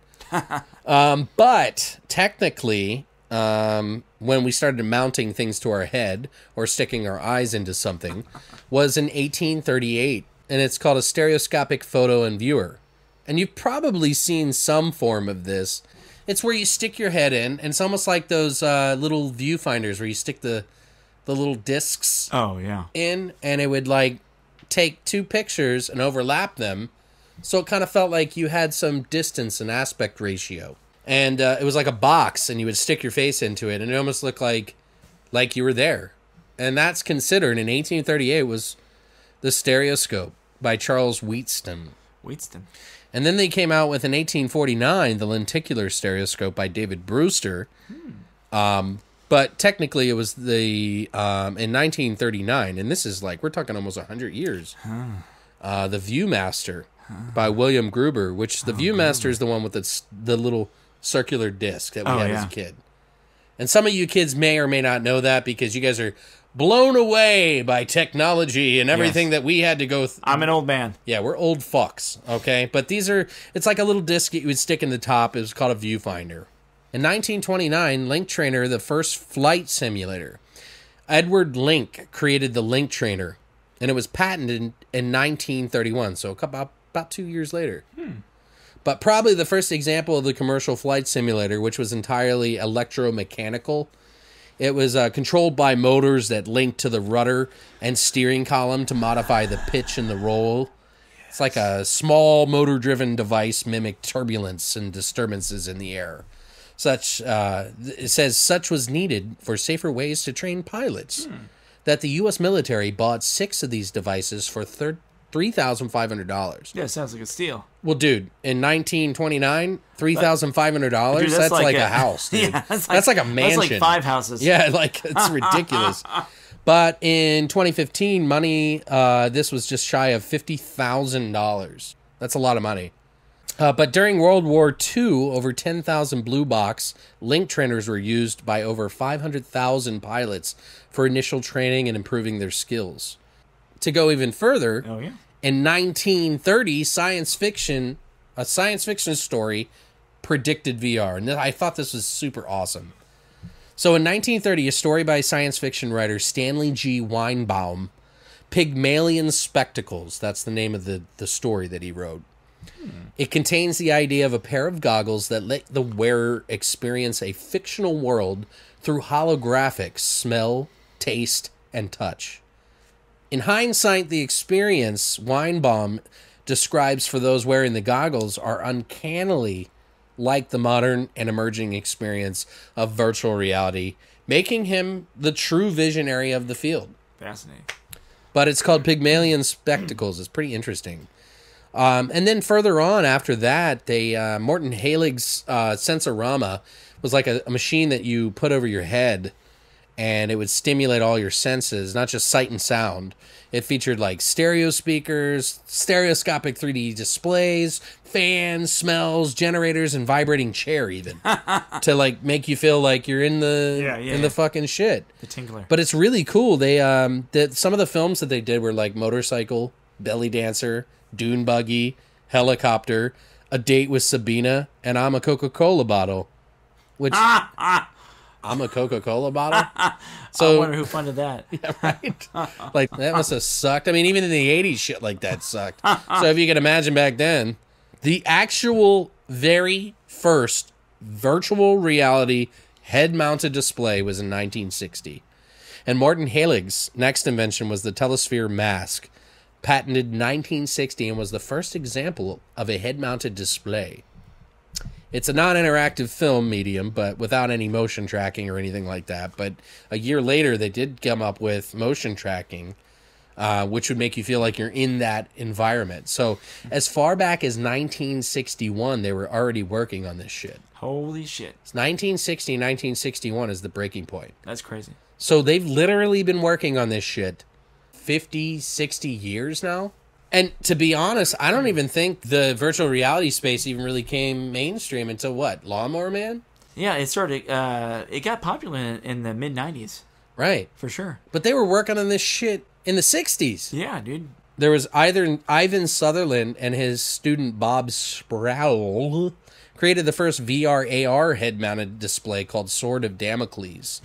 um, but technically, um, when we started mounting things to our head or sticking our eyes into something was in eighteen thirty-eight. And it's called a stereoscopic photo and viewer. And you've probably seen some form of this. It's where you stick your head in, and it's almost like those uh, little viewfinders where you stick the the little discs Oh, yeah. in, and it would like take two pictures and overlap them. So it kind of felt like you had some distance and aspect ratio. And uh, it was like a box, and you would stick your face into it, and it almost looked like like you were there. And that's considered, in eighteen thirty-eight, was the stereoscope by Charles Wheaton. Wheaton. And then they came out with, in eighteen forty-nine, the lenticular stereoscope by David Brewster. Hmm. Um, but technically it was the, um, in nineteen thirty-nine, and this is like, we're talking almost one hundred years, huh. uh, the Viewmaster huh. by William Gruber, which the oh, Viewmaster Gruber. is the one with the, the little circular disc that we oh, had yeah. as a kid. And some of you kids may or may not know that because you guys are blown away by technology and everything yes. that we had to go through. I'm an old man. Yeah, we're old fucks, okay? But these are, it's like a little disc you would stick in the top. It was called a viewfinder. In nineteen twenty-nine, Link Trainer, the first flight simulator. Edward Link created the Link Trainer, and it was patented in, in nineteen thirty-one, so about, about two years later. Hmm. But probably the first example of the commercial flight simulator, which was entirely electromechanical. It was uh, controlled by motors that linked to the rudder and steering column to modify the pitch and the roll. Yes. It's like a small motor-driven device mimicked turbulence and disturbances in the air. Such uh, it says such was needed for safer ways to train pilots. Hmm. That the U S military bought six of these devices for three thousand five hundred dollars. Yeah, sounds like a steal. Well, dude, in nineteen twenty-nine, three thousand five hundred dollars, that's, that's like, like a, a house, dude. Yeah, that's, like, that's like a mansion. That's like five houses. Yeah, like, it's ridiculous. But in twenty fifteen, money, uh, this was just shy of fifty thousand dollars. That's a lot of money. Uh, but during World War Two, over ten thousand blue box link trainers were used by over five hundred thousand pilots for initial training and improving their skills. To go even further, oh, yeah. in nineteen thirty, science fiction, a science fiction story predicted V R. And I thought this was super awesome. So in nineteen thirty, a story by science fiction writer Stanley G. Weinbaum, Pygmalion Spectacles, that's the name of the, the story that he wrote. Hmm. It contains the idea of a pair of goggles that let the wearer experience a fictional world through holographic smell, taste, and touch. In hindsight, the experience Weinbaum describes for those wearing the goggles are uncannily like the modern and emerging experience of virtual reality, making him the true visionary of the field. Fascinating. But it's called Pygmalion Spectacles. It's pretty interesting. Um, and then further on after that, they uh, Morton Heilig's uh, Sensorama was like a, a machine that you put over your head, and it would stimulate all your senses, not just sight and sound. It featured like stereo speakers, stereoscopic three D displays, fans, smells, generators, and vibrating chair even to like make you feel like you're in the yeah, yeah, in the fucking shit. The tingler. But it's really cool. They um that some of the films that they did were like Motorcycle, Belly Dancer, Dune Buggy, Helicopter, A Date with Sabina, and I'm a Coca-Cola Bottle. Which I'm a Coca-Cola bottle. So I wonder who funded that. Yeah, right. Like that must have sucked. I mean, even in the eighties, shit like that sucked. So if you can imagine back then, the actual very first virtual reality head-mounted display was in nineteen sixty, and Morton Heilig's next invention was the Telesphere mask, patented nineteen sixty, and was the first example of a head-mounted display. It's a non-interactive film medium, but without any motion tracking or anything like that. But a year later, they did come up with motion tracking, uh, which would make you feel like you're in that environment. So as far back as nineteen sixty-one, they were already working on this shit. Holy shit. It's nineteen sixty, nineteen sixty-one is the breaking point. That's crazy. So they've literally been working on this shit fifty, sixty years now. And to be honest, I don't even think the virtual reality space even really came mainstream until what? Lawnmower Man? Yeah, it started, uh, it got popular in, in the mid nineties. Right. For sure. But they were working on this shit in the sixties. Yeah, dude. There was either Ivan Sutherland and his student Bob Sproul created the first V R A R head-mounted display called Sword of Damocles.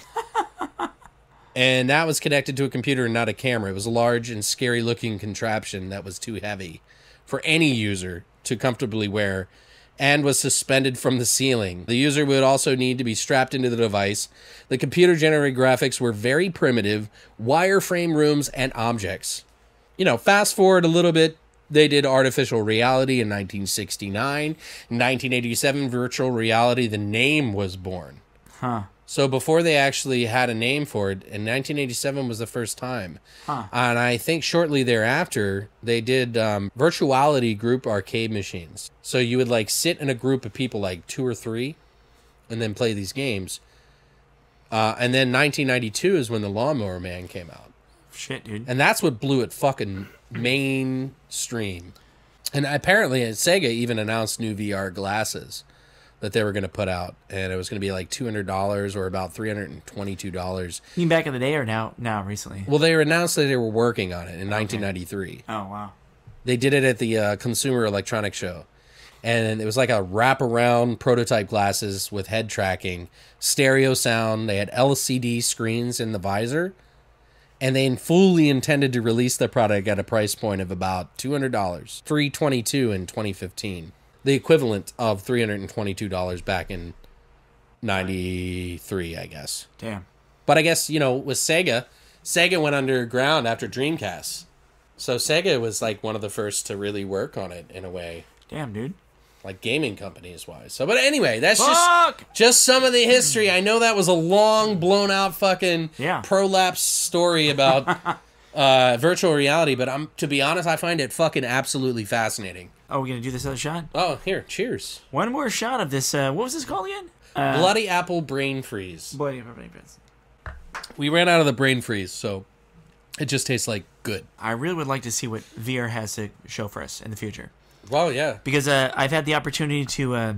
And that was connected to a computer and not a camera. It was a large and scary-looking contraption that was too heavy for any user to comfortably wear and was suspended from the ceiling. The user would also need to be strapped into the device. The computer-generated graphics were very primitive, wireframe rooms and objects. You know, fast forward a little bit, they did artificial reality in nineteen sixty-nine. In nineteen eighty-seven, virtual reality, the name was born. Huh. So before they actually had a name for it, in nineteen eighty-seven was the first time. Huh. And I think shortly thereafter, they did um, virtuality group arcade machines. So you would like sit in a group of people, like two or three, and then play these games. Uh, and then nineteen ninety-two is when the Lawnmower Man came out. Shit, dude. And that's what blew it fucking mainstream. And apparently Sega even announced new V R glasses that they were going to put out, and it was going to be like two hundred dollars or about three hundred twenty-two dollars. You mean back in the day or now? Now, recently? Well, they announced that they were working on it in nineteen ninety-three. Oh, wow. They did it at the uh, Consumer Electronics Show, and it was like a wraparound prototype glasses with head tracking, stereo sound. They had L C D screens in the visor, and they fully intended to release the product at a price point of about two hundred dollars, three hundred twenty-two dollars in twenty fifteen, the equivalent of three hundred twenty-two dollars back in ninety-three, I guess. Damn. But I guess, you know, with Sega, Sega went underground after Dreamcast. So Sega was like one of the first to really work on it in a way, Damn, dude. like gaming companies wise. So, but anyway, that's Fuck! just just some of the history. I know that was a long, blown out fucking Yeah. prolapse story about uh, virtual reality, but I'm to be honest, I find it fucking absolutely fascinating. Oh, we're gonna do this other shot? Oh, here, cheers. One more shot of this. Uh, what was this called again? Uh, Bloody Apple Brain Freeze. Bloody Brain Freeze. We ran out of the brain freeze, so it just tastes like good. I really would like to see what V R has to show for us in the future. Well, yeah. Because uh, I've had the opportunity to uh,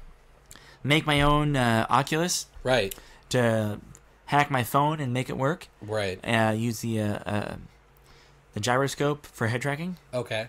make my own uh, Oculus, Right, to hack my phone and make it work. right. Uh, use the uh, uh, the gyroscope for head tracking. Okay.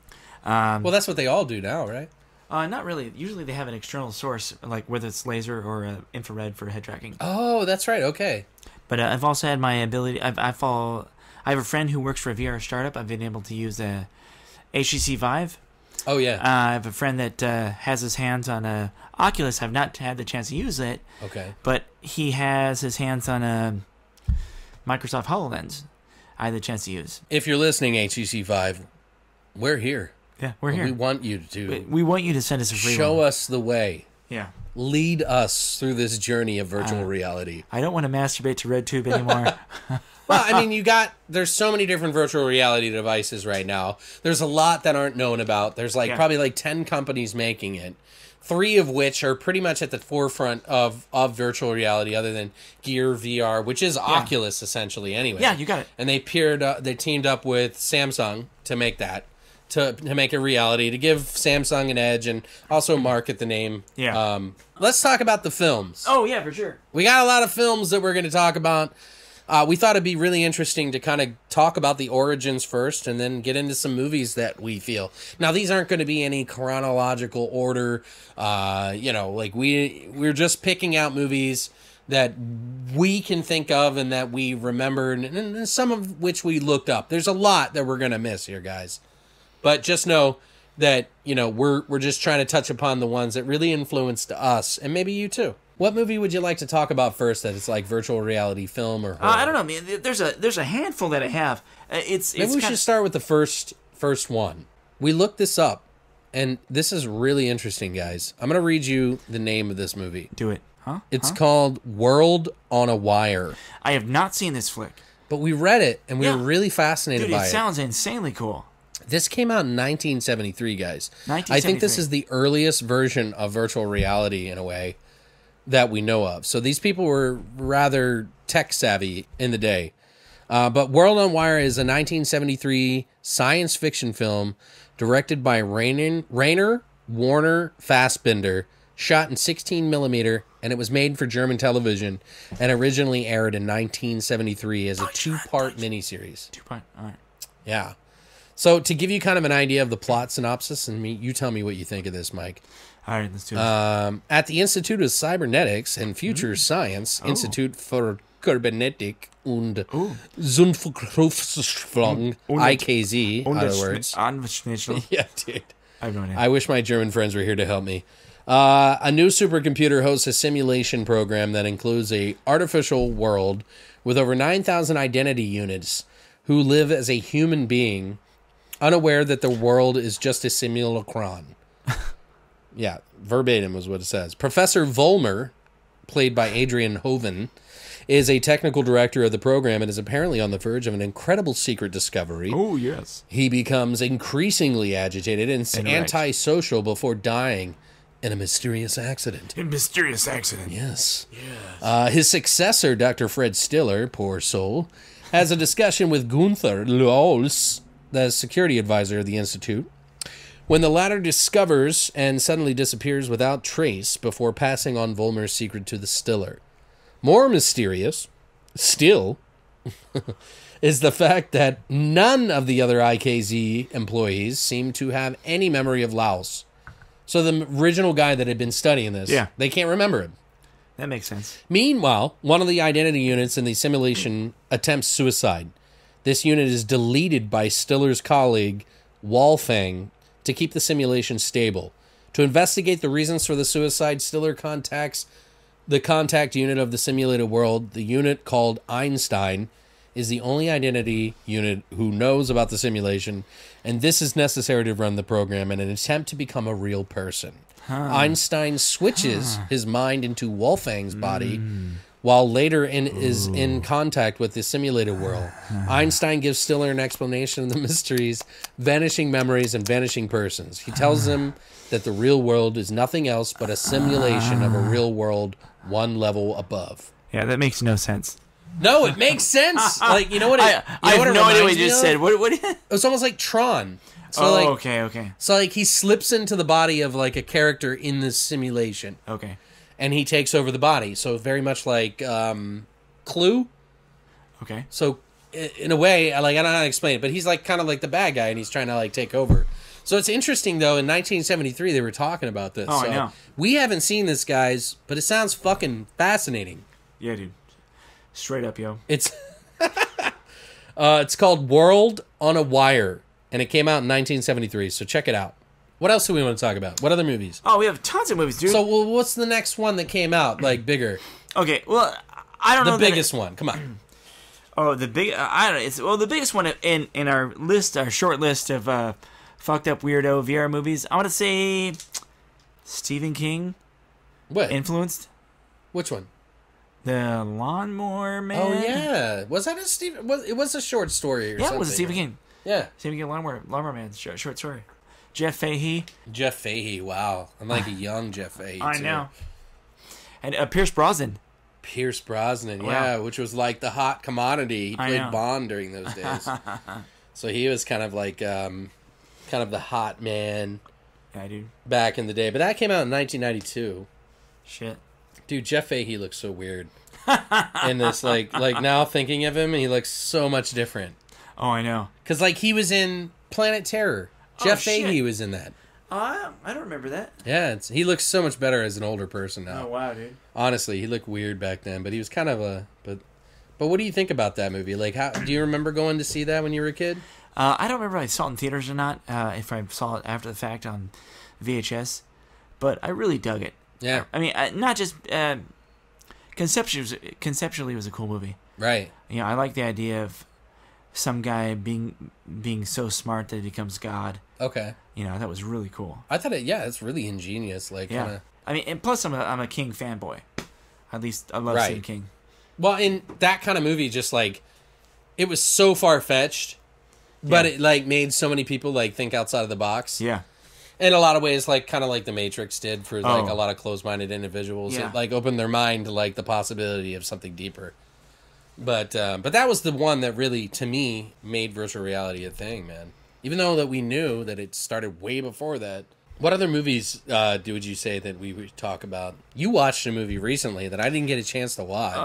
Um, Well, that's what they all do now, right? uh, not really. Usually they have an external source, like whether it's laser or uh, infrared for head tracking. Oh, that's right. Okay. But uh, I've also had my ability. I've, I follow. I have a friend who works for a V R startup. I've been able to use a H T C Vive. Oh, yeah. Uh, I have a friend that uh, has his hands on a Oculus. I've not had the chance to use it, Okay. but he has his hands on a Microsoft HoloLens. I had the chance to use. If you're listening, H T C Vive, we're here. Yeah, we're We here. want you to We, we want you to send us a free show one. us the way. Yeah. Lead us through this journey of virtual Uh, reality. I don't want to masturbate to RedTube anymore. Well, I mean, you got, there's so many different virtual reality devices right now. There's a lot that aren't known about. There's like Yeah. probably like ten companies making it, three of which are pretty much at the forefront of, of virtual reality other than Gear V R, which is Oculus essentially anyway. Yeah, you got it. And they paired, uh, they teamed up with Samsung to make that, to, to make it reality, to give Samsung an edge and also market the name. Yeah. Um, let's talk about the films. Oh, yeah, for sure. We got a lot of films that we're going to talk about. Uh, we thought it'd be really interesting to kind of talk about the origins first and then get into some movies that we feel. Now, these aren't going to be any chronological order. Uh, you know, like we, we're just picking out movies that we can think of and that we remember, and, and some of which we looked up. There's a lot that we're going to miss here, guys. But just know that, you know, we're we're just trying to touch upon the ones that really influenced us, and maybe you too. What movie would you like to talk about first that it's like virtual reality film or horror? Uh, I don't know, man. There's a there's a handful that I have. Uh, It's Maybe it's we kinda, should start with the first first one. We looked this up, and this is really interesting, guys. I'm going to read you the name of this movie. do it, huh? It's Huh? called World on a Wire. I have not seen this flick, But we read it, and we Yeah. were really fascinated dude. It by it. sounds insanely cool. This came out in nineteen seventy-three, guys. I think this nineteen seventy-three. is the earliest version of virtual reality in a way that we know of. So these people were rather tech savvy in the day. Uh, but World on Wire is a nineteen seventy-three science fiction film directed by Rainer, Rainer Warner Fassbinder, shot in sixteen millimeter, and it was made for German television and originally aired in nineteen seventy-three as a two-part miniseries. Two point. All right. Yeah. So to give you kind of an idea of the plot synopsis, and me, you tell me what you think of this, Mike. All right. Let's do it. Um, at the Institute of Cybernetics and Future Science, Institute for Kybernetik und Ooh. Zukunftsforschung, Und- I K Z, in other words. Anschnitzl. Yeah, dude. I have no idea. I wish my German friends were here to help me. Uh, a new supercomputer hosts a simulation program that includes a artificial world with over nine thousand identity units who live as a human being, unaware that the world is just a simulacron. Yeah, verbatim was what it says. Professor Vollmer, played by Adrian Hoven, is a technical director of the program and is apparently on the verge of an incredible secret discovery. oh yes. He becomes increasingly agitated and, And right. antisocial before dying in a mysterious accident. A mysterious accident. Yes. Uh, his successor, Doctor Fred Stiller, poor soul, has a discussion with Gunther Lols, the security advisor of the Institute, when the latter discovers and suddenly disappears without trace before passing on Vollmer's secret to the Stiller. More mysterious, still, is the fact that none of the other I K Z employees seem to have any memory of Laos. So the original guy that had been studying this, Yeah. they can't remember him. That makes sense. Meanwhile, one of the identity units in the simulation attempts suicide, This unit is deleted by Stiller's colleague, Wolfang, to keep the simulation stable. To investigate the reasons for the suicide, Stiller contacts the contact unit of the simulated world. The unit, called Einstein, is the only identity unit who knows about the simulation, and this is necessary to run the program in an attempt to become a real person. Huh. Einstein switches huh. his mind into Wolfang's body, mm. while later in, is in contact with the simulated world. Einstein gives Stiller an explanation of the mysteries, vanishing memories, and vanishing persons. He tells him that the real world is nothing else but a simulation of a real world one level above. Yeah, that makes no sense. No, it makes sense. Like, you know what? It, I, you know I have what it no idea what reminds you me just of? said. What? What? It was almost like Tron. So oh, like, okay, okay, So like he slips into the body of like a character in this simulation, okay, and he takes over the body. So very much like um, Clue. Okay. So i- in a way, I like I don't know how to explain it, but he's like kind of like the bad guy, and he's trying to like take over. So it's interesting though. In nineteen seventy-three, they were talking about this. Oh, so I know. We haven't seen this, guys, but it sounds fucking fascinating. Yeah, dude. Straight up, yo. It's uh, it's called World on a Wire, and it came out in nineteen seventy-three. So check it out. What else do we want to talk about? What other movies? Oh, we have tons of movies, dude. So well, what's the next one that came out like bigger? okay, well, I don't The know. that biggest it- one. Come on. Oh, the big. Uh, I don't know. It's well, the biggest one in in our list, our short list of uh, fucked up weirdo V R movies. I want to say Stephen King What? influenced Which one? the Lawnmower Man. Oh yeah, was that a Stephen? Was it was a short story or yeah, something? it was a Stephen King. Yeah, Stephen King Lawnmower Lawnmower Man short, short story. Jeff Fahey. Jeff Fahey. Wow, I'm like a young Jeff Fahey. I too. know. And uh, Pierce Brosnan. Pierce Brosnan, Wow. yeah, which was like the hot commodity. He I played know. Bond during those days, so he was kind of like, um, kind of the hot man Yeah, dude. back in the day. But that came out in nineteen ninety-two. Shit. Dude, Jeff Fahey looks so weird. In this, like, like now thinking of him, he looks so much different. Oh, I know. Cause like he was in Planet Terror. Oh, Jeff shit. Fahey was in that. Uh, I don't remember that. Yeah, it's, he looks so much better as an older person now. Oh wow, dude. Honestly, he looked weird back then, but he was kind of a. But, but what do you think about that movie? Like, how do you remember going to see that when you were a kid? Uh, I don't remember if I saw it in theaters or not. Uh, if I saw it after the fact on V H S, but I really dug it. Yeah, I mean, uh, not just uh, conceptually. Conceptually, it was a cool movie. right. You know, I like the idea of some guy being being so smart that he becomes God. Okay, You know, that was really cool. I thought it. Yeah, it's really ingenious. Like, Yeah. kind of. I mean, and plus, I'm a I'm a King fanboy. At least I love Right. Stephen King. Well, in that kind of movie, just like it was so far fetched, but Yeah. it like made so many people like think outside of the box. Yeah. In a lot of ways, like kind of like the Matrix did for like Oh. a lot of closed-minded individuals. Yeah. It like opened their mind to like the possibility of something deeper. But uh, but that was the one that really, to me, made virtual reality a thing, man. Even though that we knew that it started way before that. What other movies uh, do would you say that we would talk about? You watched a movie recently that I didn't get a chance to watch.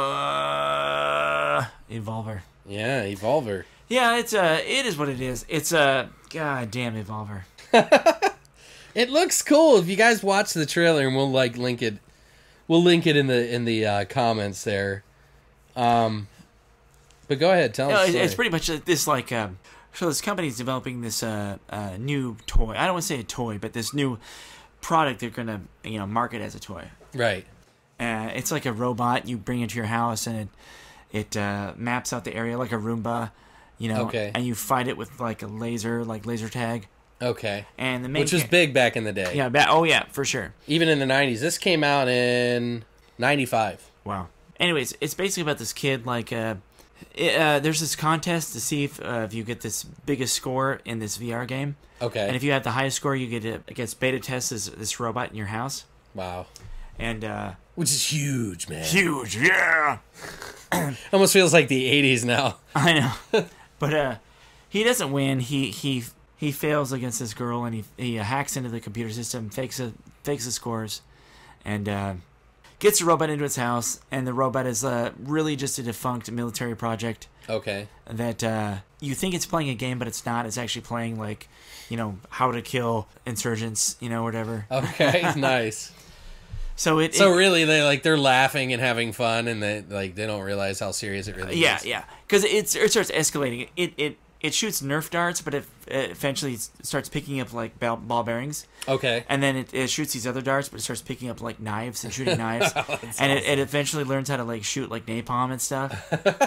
Uh, Evolver. yeah, Evolver. Yeah, it's uh, it is what it is. It's a uh, goddamn Evolver. It looks cool. If you guys watch the trailer, and we'll like link it, we'll link it in the in the uh, comments there. Um, but go ahead, tell You us. know, the it's, it's story. pretty much like this like um, so this company's developing this uh, uh new toy. I don't want to say a toy, but this new product they're gonna you know market as a toy. Right. Uh, it's like a robot you bring into your house and it it uh, maps out the area like a Roomba, you know. Okay. And you fight it with like a laser, like laser tag. Okay. And the main Which was ca- big back in the day. Yeah. Ba- oh yeah, for sure. Even in the nineties. This came out in ninety-five. Wow. Anyways, it's basically about this kid. Like, uh, it, uh, there's this contest to see if uh, if you get this biggest score in this V R game. Okay. And if you have the highest score, you get it gets beta test this this robot in your house. Wow. And uh, Which is huge, man. huge, yeah. Almost feels like the eighties now. I know. But uh, he doesn't win. He he he fails against this girl, and he he uh, hacks into the computer system, fakes a, fakes the scores, and uh, gets the robot into its house. And the robot is uh, really just a defunct military project Okay. that uh, you think it's playing a game, but it's not. It's actually playing like, you know, how to kill insurgents, you know, whatever. Okay. Nice. So it. So it, really, they like they're laughing and having fun, and they like they don't realize how serious it really yeah, is. yeah, because it's it starts escalating. It it it shoots Nerf darts, but it, it eventually starts picking up like ball, ball bearings. Okay. And then it, it shoots these other darts, but it starts picking up like knives and shooting knives. Oh, and awesome. it, it eventually learns how to like shoot like napalm and stuff.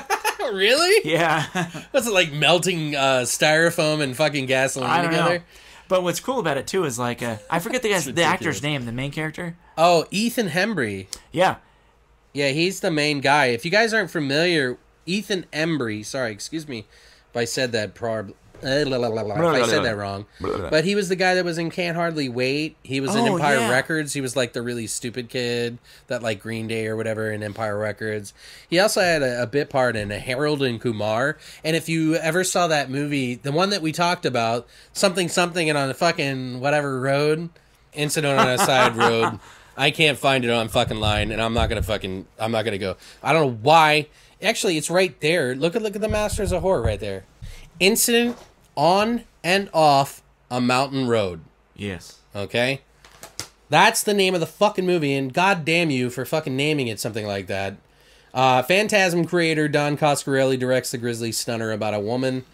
Really? Yeah. What's it like melting uh, styrofoam and fucking gasoline I don't together? know. But what's cool about it too is like uh, I forget the guy's the ridiculous. actor's name, the main character. Oh, Ethan Hembry. Yeah. Yeah, he's the main guy. If you guys aren't familiar, Ethan Embry. Sorry, excuse me if I said that prob- uh, if I said that wrong. But he was the guy that was in Can't Hardly Wait. He was in Oh, Empire yeah. Records. He was like the really stupid kid that like Green Day or whatever in Empire Records. He also had a, a bit part in a Harold and Kumar. And if you ever saw that movie, the one that we talked about, something something and on the fucking whatever road, incident on a side road. I can't find it on fucking line, and I'm not gonna fucking I'm not gonna go. I don't know why. Actually, it's right there. Look at look at the Masters of Horror right there. Incident on and off a mountain road. Yes. Okay? That's the name of the fucking movie, and god damn you for fucking naming it something like that. Uh, Phantasm creator Don Coscarelli directs the grisly stunner about a woman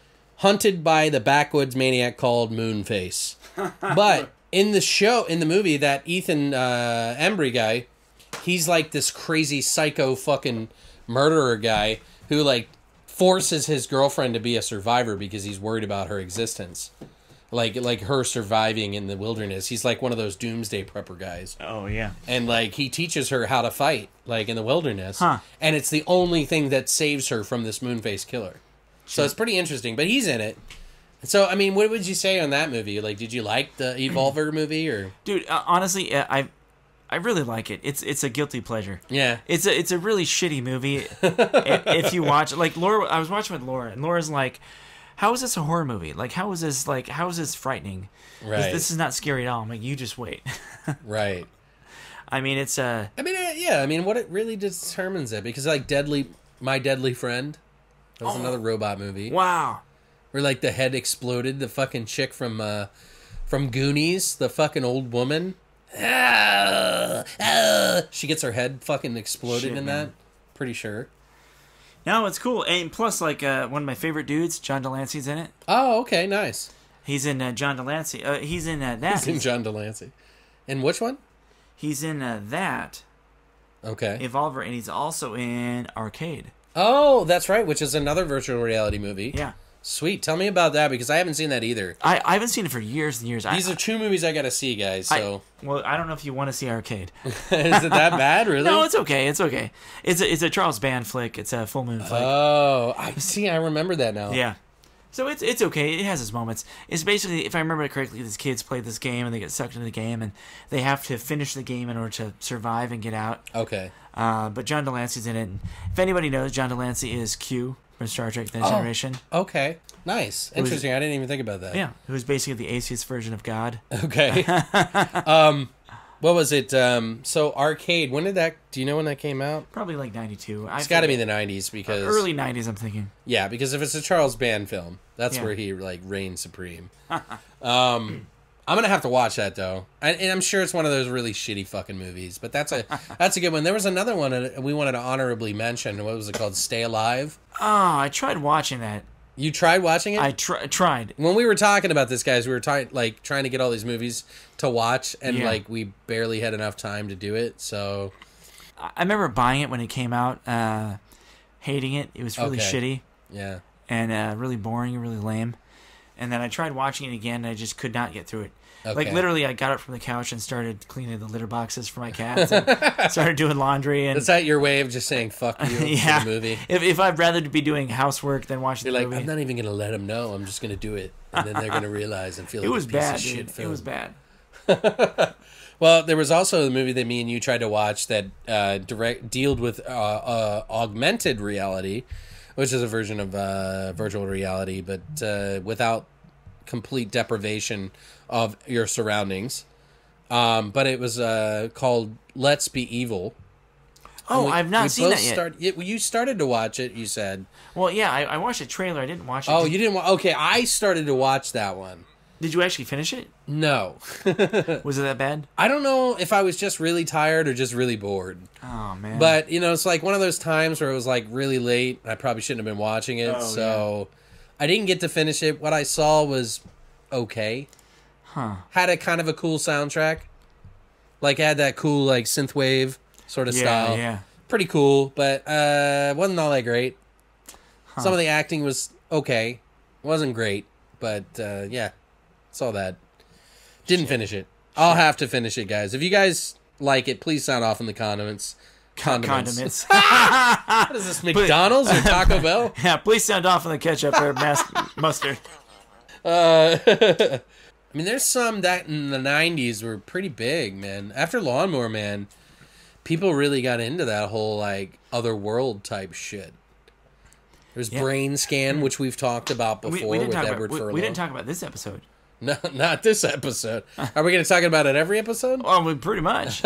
hunted by the backwoods maniac called Moonface. But in the show, in the movie, that Ethan uh, Embry guy, he's like this crazy psycho fucking murderer guy who like forces his girlfriend to be a survivor because he's worried about her existence. Like like her surviving in the wilderness. He's like one of those doomsday prepper guys. Oh yeah. And like he teaches her how to fight, like in the wilderness. Huh. And it's the only thing that saves her from this Moonface killer. So it's pretty interesting. But he's in it. So I mean, what would you say on that movie? Like, did you like the Evolver movie or? Dude, uh, honestly, uh, I I really like it. It's it's a guilty pleasure. Yeah. It's a it's a really shitty movie. if, if you watch like Laura, I was watching with Laura, and Laura's like, "How is this a horror movie? Like, how is this like how is this frightening? This- Right. This is not scary at all." I'm like, "You just wait." Right. I mean, it's uh I mean, uh, yeah. I mean, what it really determines it because like Deadly, My Deadly Friend, that was another robot movie. wow. Where like the head exploded, the fucking chick from uh from Goonies, the fucking old woman. Ah, ah, she gets her head fucking exploded Shit, in man. that. Pretty sure. No, it's cool. And plus, like uh, one of my favorite dudes, John Delancey's in it. Oh, okay, nice. He's in uh, John Delancey. Uh, he's in uh, that. He's in John Delancey. And which one? He's in uh, that Okay. Evolver, and he's also in Arcade. Oh, that's right, which is another virtual reality movie. Yeah. Sweet. Tell me about that because I haven't seen that either. I, I haven't seen it for years and years. These I, are two movies I gotta see, guys. So I, well, I don't know if you want to see Arcade. is it that bad, really? No, it's okay. It's okay. It's a, it's a Charles Band flick. It's a full moon flick. Oh, I see. I remember that now. yeah. So it's it's okay. It has its moments. It's basically, if I remember it correctly, these kids play this game and they get sucked into the game and they have to finish the game in order to survive and get out. Okay. Uh, but John Delancey's in it. And if anybody knows, John Delancey is Q from Star Trek: The Next Oh. Generation. Okay. Nice. was- Interesting. I didn't even think about that. Yeah, who's basically the atheist version of God. Okay. um, what was it? Um, so Arcade. When did that? Do you know when that came out? Probably like ninety-two. It's got to be the nineties because early nineties. I'm thinking. Yeah, because if it's a Charles Band film, that's Yeah. where he like reigns supreme. um, I'm gonna have to watch that though, and, and I'm sure it's one of those really shitty fucking movies. But that's a that's a good one. There was another one that we wanted to honorably mention. What was it called? Stay Alive. Oh, I tried watching that. You tried watching it? I tr- tried. When we were talking about this, guys, we were trying like trying to get all these movies to watch, and Yeah. like we barely had enough time to do it. So I remember buying it when it came out, uh, hating it. It was really Okay. shitty yeah, and uh, really boring and really lame. And then I tried watching it again, and I just could not get through it. Like Okay. literally, I got up from the couch and started cleaning the litter boxes for my cats, and started doing laundry. And is that your way of just saying "fuck you" yeah, to the movie? if if I'd rather be doing housework than watching You're the like, movie, I'm not even gonna let them know. I'm just gonna do it, and then they're gonna realize and feel. it like was a piece bad. Of shit Dude. film. It was bad. Well, there was also the movie that me and you tried to watch that uh, direct dealt with uh, uh, augmented reality, which is a version of uh, virtual reality, but uh, without complete deprivation of your surroundings. Um, but it was uh, called Let's Be Evil. Oh, We- I've not we seen both that yet. start- you- you started to watch it, you said. Well, yeah, I, I watched a trailer. I didn't watch it. Oh, you didn't wa Okay, I started to watch that one. Did you actually finish it? No. Was it that bad? I don't know if I was just really tired or just really bored. Oh, man. But, you know, it's like one of those times where it was like really late. I probably shouldn't have been watching it. Oh, so I didn't get to finish it. What I saw was okay. Huh. Had a kind of a cool soundtrack. Like, had that cool, like, synthwave sort of Yeah, style. yeah. Pretty cool, but uh, wasn't all that great. Huh. Some of the acting was okay. Wasn't great, but uh, yeah. Saw that. Didn't finish it. I'll have to finish it, guys. If you guys like it, please sound off in the condiments. Condiments. Condiments. What is this, McDonald's or Taco Bell? Yeah, please sound off on the ketchup or mas- mustard. Uh, I mean, there's some that in the nineties were pretty big, man. After Lawnmower Man, people really got into that whole, like, other world type shit. There's Yeah. Brain Scan, which we've talked about before We, we didn't with talk Edward about we, Furlong. we didn't talk about this episode. No, not this episode. Are we going to talk about it every episode? Well, we pretty much.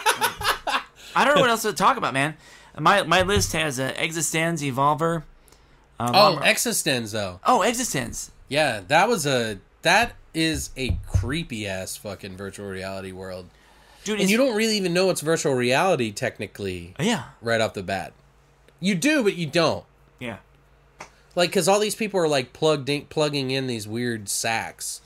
I don't know what else to talk about, man. My my list has uh, Existenz, Evolver. Um, Oh, Lawnmower- Existenz, though. oh, Existenz. Yeah, that was a... That is a creepy-ass fucking virtual reality world. Dude, And it's- you don't really even know it's virtual reality, technically, Yeah, right off the bat. You do, but you don't. yeah. Like, because all these people are, like, plugged in, plugging in these weird sacks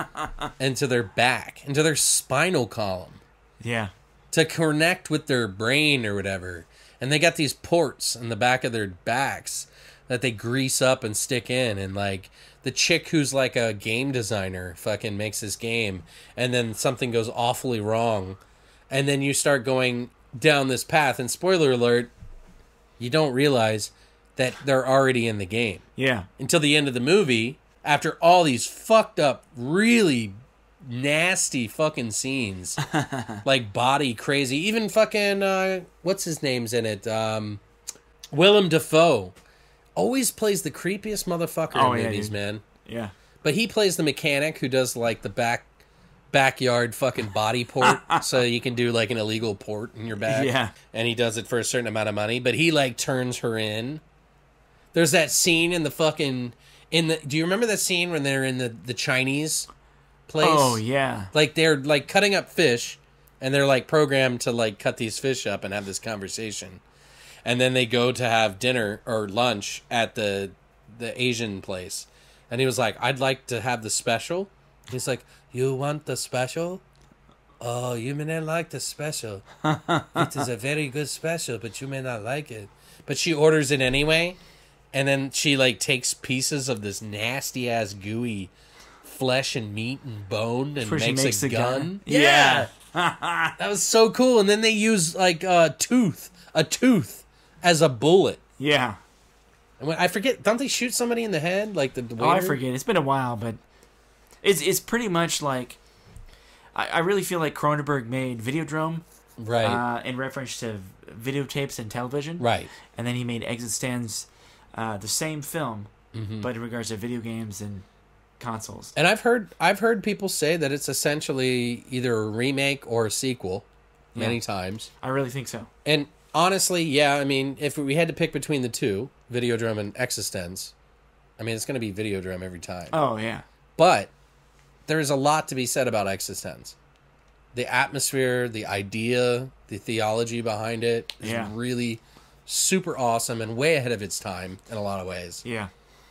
into their back, into their spinal column Yeah. to connect with their brain or whatever. And they got these ports in the back of their backs that they grease up and stick in. And, like, the chick who's, like, a game designer fucking makes this game. And then something goes awfully wrong. And then you start going down this path. And spoiler alert, you don't realize that they're already in the game. Yeah. Until the end of the movie, after all these fucked up, really nasty fucking scenes, like body crazy, even fucking uh, what's his name's in it? Um, Willem Dafoe always plays the creepiest motherfucker Oh, in yeah, movies, dude. man. Yeah. But he plays the mechanic who does like the back backyard fucking body port, so you can do like an illegal port in your back. Yeah. And he does it for a certain amount of money, but he like turns her in. There's that scene in the fucking in the. Do you remember that scene when they're in the the Chinese place? Oh, yeah. Like they're like cutting up fish, and they're like programmed to like cut these fish up and have this conversation, and then they go to have dinner or lunch at the the Asian place, and he was like, "I'd like to have the special." He's like, "You want the special? Oh, you may not like the special. It is a very good special, but you may not like it." But she orders it anyway. And then she, like, takes pieces of this nasty-ass, gooey flesh and meat and bone and Before she makes, makes a the gun. gun? Yeah! Yeah. That was so cool. And then they use, like, a tooth, a tooth as a bullet. Yeah. And when, I forget, don't they shoot somebody in the head? Like, the, the Oh, I waiter? forget. It's been a while, but it's it's pretty much like I, I really feel like Cronenberg made Videodrome, Right, uh, in reference to videotapes and television, right. and then he made Existenz, uh, the same film, Mm-hmm. but in regards to video games and consoles. And I've heard I've heard people say that it's essentially either a remake or a sequel many Yeah. times. I really think so. And honestly, yeah, I mean, if we had to pick between the two, Videodrome and Existenz, I mean, it's going to be Videodrome every time. Oh yeah, But there's a lot to be said about Existenz. The atmosphere, the idea, the theology behind it is Yeah. really super awesome and way ahead of its time in a lot of ways. yeah,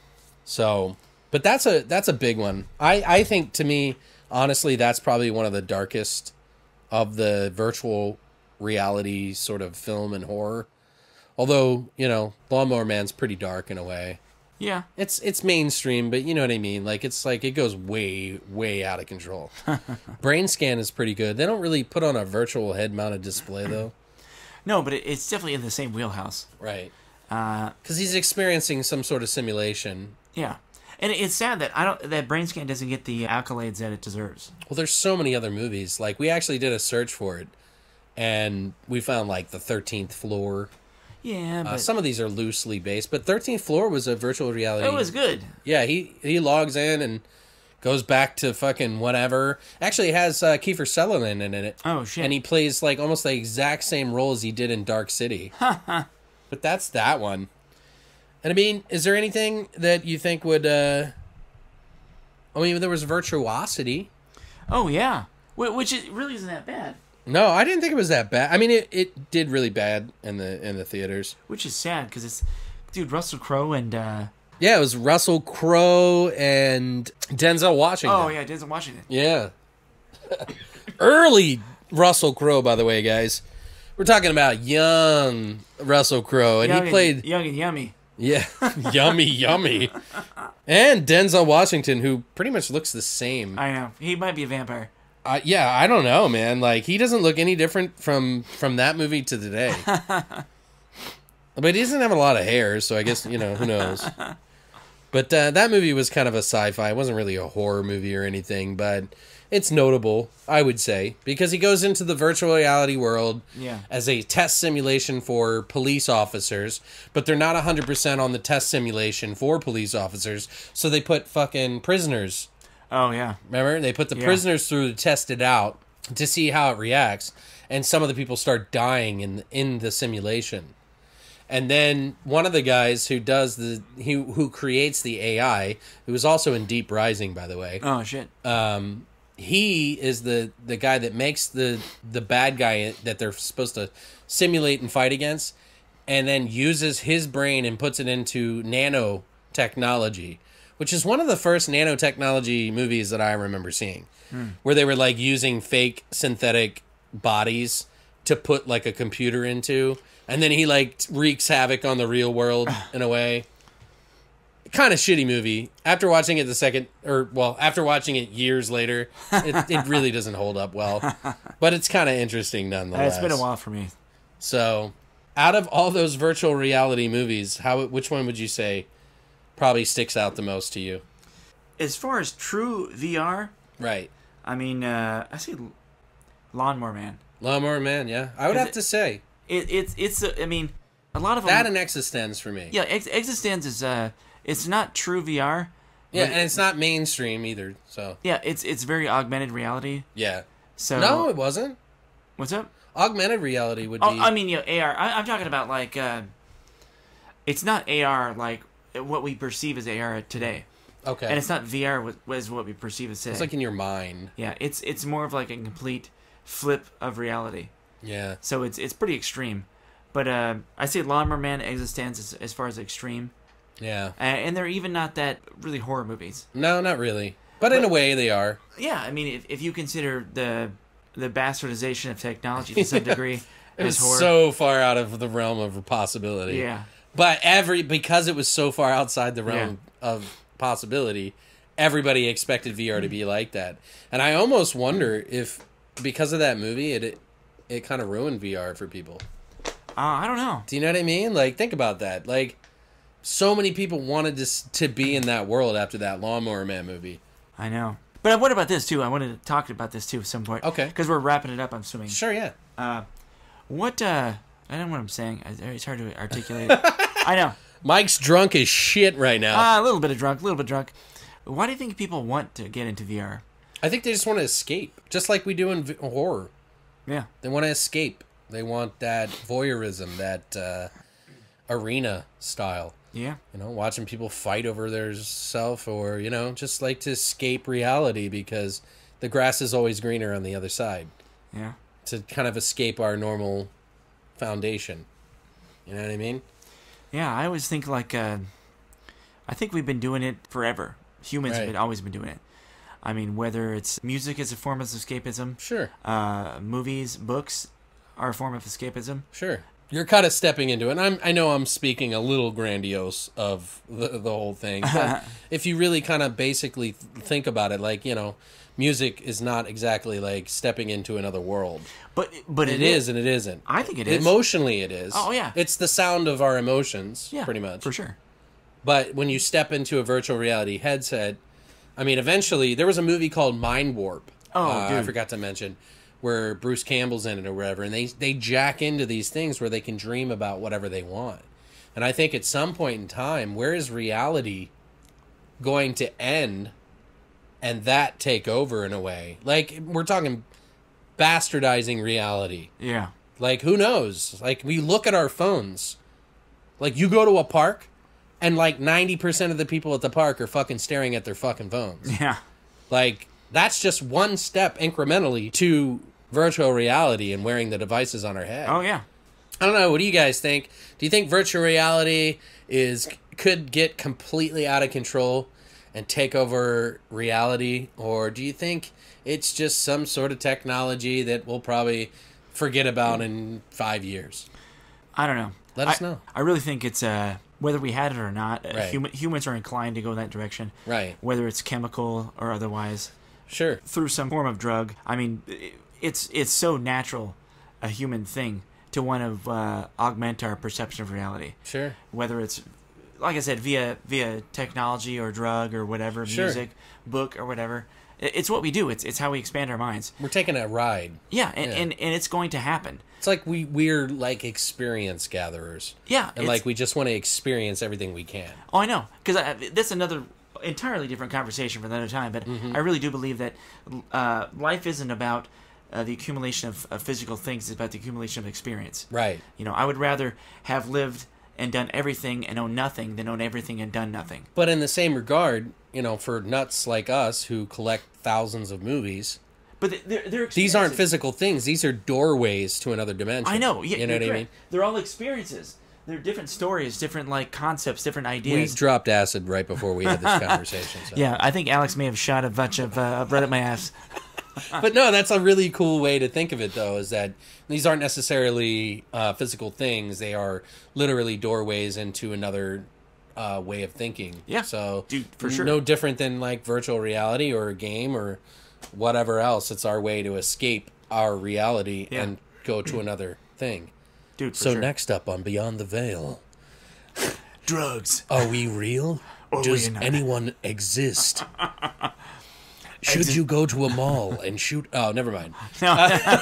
So, but that's a that's a big one. I I think to me, honestly, that's probably one of the darkest of the virtual reality sort of film and horror. Although, you know, Lawnmower Man's pretty dark in a way. yeah. It's it's mainstream, but you know what I mean. Like it's like it goes way way out of control. Brain Scan is pretty good. They don't really put on a virtual head mounted display though. No, but it, it's definitely in the same wheelhouse. Right. Uh, Because he's experiencing some sort of simulation. yeah, and it's sad that I don't that Brain Scan doesn't get the accolades that it deserves. Well, there's so many other movies. Like we actually did a search for it, and we found like the thirteenth Floor. Yeah, Uh, but some of these are loosely based, but thirteenth Floor was a virtual reality. it was good. Yeah, he he logs in and goes back to fucking whatever. Actually, it has uh, Kiefer Sutherland in it. Oh shit! And he plays like almost the exact same role as he did in Dark City. But that's that one. And I mean, is there anything that you think would uh, I mean, there was Virtuosity. Oh yeah, Wh- which is, really isn't that bad. No, I didn't think it was that bad. I mean, it, it did really bad in the in the theaters. Which is sad because it's, dude, Russell Crowe and. Uh, Yeah, it was Russell Crowe and Denzel Washington. oh yeah, Denzel Washington. Yeah. Early Russell Crowe, by the way, guys. We're talking about young Russell Crowe, and young he played. and, young and yummy. Yeah, yummy, yummy. And Denzel Washington, who pretty much looks the same. I know he might be a vampire. Uh, yeah, I don't know, man. Like, he doesn't look any different from from that movie to today. But he doesn't have a lot of hair, so I guess, you know, who knows. But uh, that movie was kind of a sci-fi. It wasn't really a horror movie or anything, but it's notable, I would say, because he goes into the virtual reality world Yeah. as a test simulation for police officers, but they're not one hundred percent on the test simulation for police officers, so they put fucking prisoners. Oh yeah. Remember? They put the Yeah. prisoners through to test it out to see how it reacts, and some of the people start dying in in the simulation. And then one of the guys who does the he who creates the A I, who was also in Deep Rising, by the way, Oh shit. um, he is the the guy that makes the the bad guy that they're supposed to simulate and fight against, and then uses his brain and puts it into nanotechnology, which is one of the first nanotechnology movies that I remember seeing, where they were like using fake synthetic bodies to put like a computer into, and then he like wreaks havoc on the real world in a way. Kind of shitty movie. After watching it the second, or well, after watching it years later, it, it really doesn't hold up well. But it's kind of interesting nonetheless. It's been a while for me. So, out of all those virtual reality movies, how which one would you say probably sticks out the most to you? As far as true V R, Right. I mean, uh, I say Lawnmower Man. Lawnmower Man, yeah. I would Is have it- to say It, it's it's. Uh, I mean, a lot of them. that and Existence for me. yeah, Ex- Existence is uh, it's not true V R. Yeah, but- and it's not mainstream either. So Yeah, it's it's very augmented reality. yeah. So No, it wasn't. what's up? Augmented reality would Oh, be. I mean, you know, A R. I, I'm talking about like, uh, it's not A R like what we perceive as A R today, okay. and it's not V R what as what we perceive as today. It's like in your mind. yeah, it's it's more of like a complete flip of reality. Yeah. So it's it's pretty extreme. But uh, I say Lawnmower Man, Existence as, as far as extreme, Yeah. uh, and they're even not that really horror movies. No, not really. But in a way, they are. Yeah, I mean, if, if you consider the the bastardization of technology to some degree It was as horror, so far out of the realm of possibility. yeah, But every because it was so far outside the realm of possibility, everybody expected V R to be like that. And I almost wonder if because of that movie, it it, it kind of ruined V R for people. uh, I don't know. Do you know what I mean? Like, think about that. Like, so many people wanted to s- to be in that world after that Lawnmower Man movie. I know. But what about this too? I wanted to talk about this too at some point. Okay. Because we're wrapping it up. I'm assuming. Sure, yeah. Uh, what? Uh, I don't know what I'm saying. I- It's hard to articulate. I know. Mike's drunk as shit right now. Uh, a little bit of drunk. A little bit drunk. Why do you think people want to get into V R? I think they just want to escape, just like we do in v- horror. Yeah. They want to escape. They want that voyeurism, that uh, arena style. Yeah. You know, watching people fight over their self, or you know, just like to escape reality because the grass is always greener on the other side. Yeah. To kind of escape our normal foundation. You know what I mean? Yeah. I always think like, uh, I think we've been doing it forever. Humans have Right. been, always been doing it. I mean, whether it's music as a form of escapism, Sure, uh, movies, books are a form of escapism. sure. You're kind of stepping into it. And I'm, I know I'm speaking a little grandiose of the, the whole thing. But if you really kind of basically th- think about it, like, you know, music is not exactly like stepping into another world. But but It is and it isn't. I think it is. Emotionally, it is. Oh, yeah. It's the sound of our emotions, Yeah. pretty much. For sure. But when you step into a virtual reality headset, I mean, eventually, there was a movie called Mind Warp. Oh, uh, I dude. forgot to mention, where Bruce Campbell's in it or whatever, and they they jack into these things where they can dream about whatever they want. And I think at some point in time, where is reality going to end, and that take over in a way? Like, we're talking bastardizing reality. Yeah. Like, who knows? Like, we look at our phones. Like, you go to a park, and like ninety percent of the people at the park are fucking staring at their fucking phones. Yeah. Like, that's just one step incrementally to virtual reality and wearing the devices on our head. Oh, yeah. I don't know. What do you guys think? Do you think virtual reality is could get completely out of control and take over reality? Or do you think it's just some sort of technology that we'll probably forget about in five years? I don't know. Let us I, know. I really think it's, uh, whether we had it or not, uh, Right. human, humans are inclined to go that direction. Right. Whether it's chemical or otherwise. Sure. Through some form of drug. I mean, it's it's so natural, a human thing, to want to uh, augment our perception of reality. Sure. Whether it's, like I said, via via technology or drug or whatever, Sure. music, book or whatever. It- It's what we do. It's it's how we expand our minds. We're taking a ride. Yeah, and, Yeah. and, and it's going to happen. It's like we, we're like experience gatherers. Yeah. And it's- like we just want to experience everything we can. Oh, I know. Because that's another entirely different conversation for another time. But Mm-hmm. I really do believe that uh, life isn't about uh, the accumulation of, of physical things. It's about the accumulation of experience. Right. You know, I would rather have lived and done everything and own nothing than own everything and done nothing. But in the same regard, you know, for nuts like us who collect thousands of movies, But they're, they're these aren't experiences. physical things. These are doorways to another dimension. I know. Yeah, you know you're what I correct. mean? They're all experiences. They're different stories, different like concepts, different We ideas. dropped acid right before we had this conversation. So. Yeah, I think Alex may have shot a bunch of uh, bread at my ass. But no, that's a really cool way to think of it, though, is that these aren't necessarily uh, physical things. They are literally doorways into another uh, way of thinking. Yeah, So, dude, for sure. No different than like virtual reality or a game or whatever else. It's our way to escape our reality Yeah. and go to another thing. Dude, for So sure. next up on Beyond the Veil, drugs. are we real? Or Does we not? anyone exist? Should Exi- you go to a mall and shoot? Oh, never mind. No.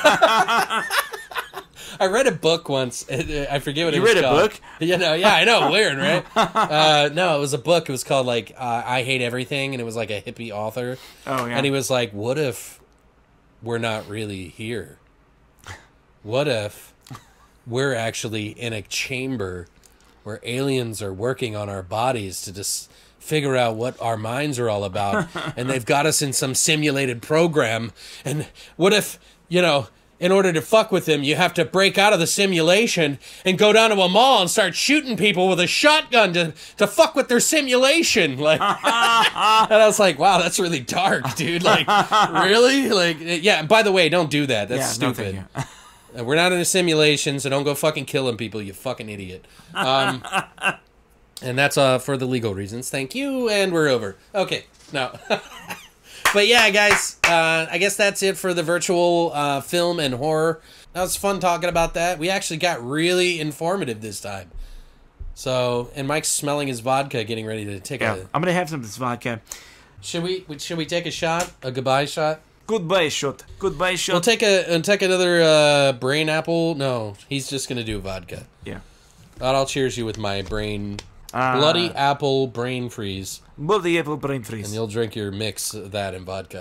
I read a book once. I forget what You it was read a called. book? You know, yeah, I know. Weird, right? uh, no, it was a book. It was called like uh, "I Hate Everything," and it was like a hippie author. Oh, yeah. And he was like, "What if we're not really here? What if we're actually in a chamber where aliens are working on our bodies to just figure out what our minds are all about, and they've got us in some simulated program? And what if, you know, in order to fuck with them, you have to break out of the simulation and go down to a mall and start shooting people with a shotgun to, to fuck with their simulation?" Like, and I was like, wow, that's really dark, dude. Like, really? Like, yeah, and by the way, don't do that. That's Yeah, no, stupid. thank you. Uh, We're not in a simulation, so don't go fucking killing people, you fucking idiot. Um, and that's uh, for the legal reasons. Thank you, and we're over. Okay, no. But yeah, guys, uh, I guess that's it for the virtual uh, film and horror. That was fun talking about that. We actually got really informative this time. So, and Mike's smelling his vodka, getting ready to take Yeah, a... I'm gonna have some of this vodka. Should we, should we take a shot? A goodbye shot? Goodbye shot. Goodbye shot. We'll take a and take another uh, brain apple. No, he's just gonna do vodka. Yeah. But I'll cheers you with my brain, Uh, bloody apple brain freeze, Bloody apple brain freeze. and you'll drink your mix of that and vodka.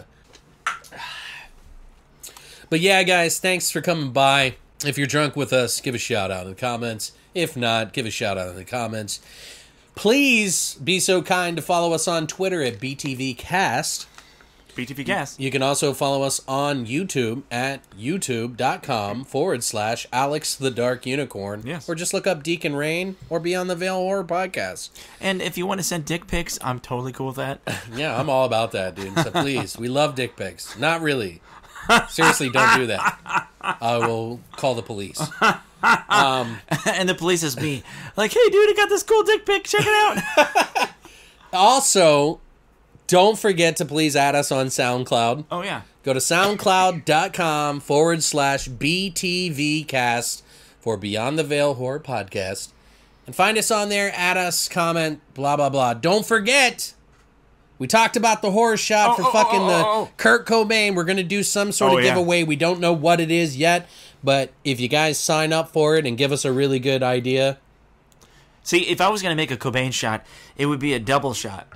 But yeah, guys, thanks for coming by. If you're drunk with us, give a shout out in the comments. If not, give a shout out in the comments. Please be so kind to follow us on Twitter at B T V Cast. B T V gas. You can also follow us on YouTube at youtube.com forward slash Alex the Dark Unicorn. Yes. Or just look up Deacon Rain or Beyond the Veil Horror Podcast. And if you want to send dick pics, I'm totally cool with that. Yeah, I'm all about that, dude. So please, we love dick pics. Not really. Seriously, don't do that. I will call the police. And the police is me. Like, hey, dude, I got this cool dick pic. Check it out. Also, don't forget to please add us on SoundCloud. Oh, yeah. Go to soundcloud.com forward slash BTVcast for Beyond the Veil Horror Podcast. And find us on there, add us, comment, blah, blah, blah. Don't forget, we talked about the horror shot Oh, for oh, fucking oh, the oh, oh. Kurt Cobain. We're going to do some sort Oh, of yeah. giveaway. We don't know what it is yet, but if you guys sign up for it and give us a really good idea, See, if I was going to make a Cobain shot, it would be a double shot.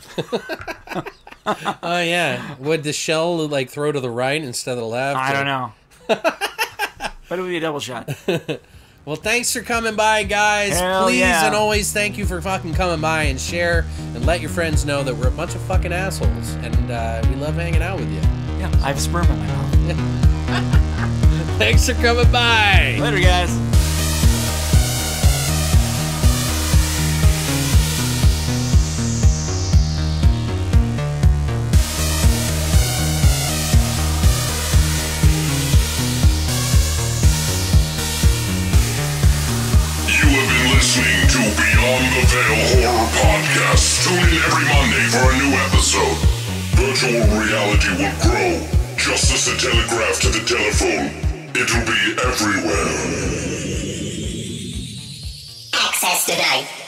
oh yeah, would the shell like throw to the right instead of the left? I or- don't know. But it would be a double shot. Well, thanks for coming by, guys. Hell Please yeah. and always thank you for fucking coming by and share and let your friends know that we're a bunch of fucking assholes and uh, we love hanging out with you. Yeah, I have a sperm in my mouth. Thanks for coming by. Later, guys. Listening to Beyond the Veil Horror Podcast. Tune in every Monday for a new episode. Virtual reality will grow, just as the telegraph to the telephone. It'll be everywhere. Access denied.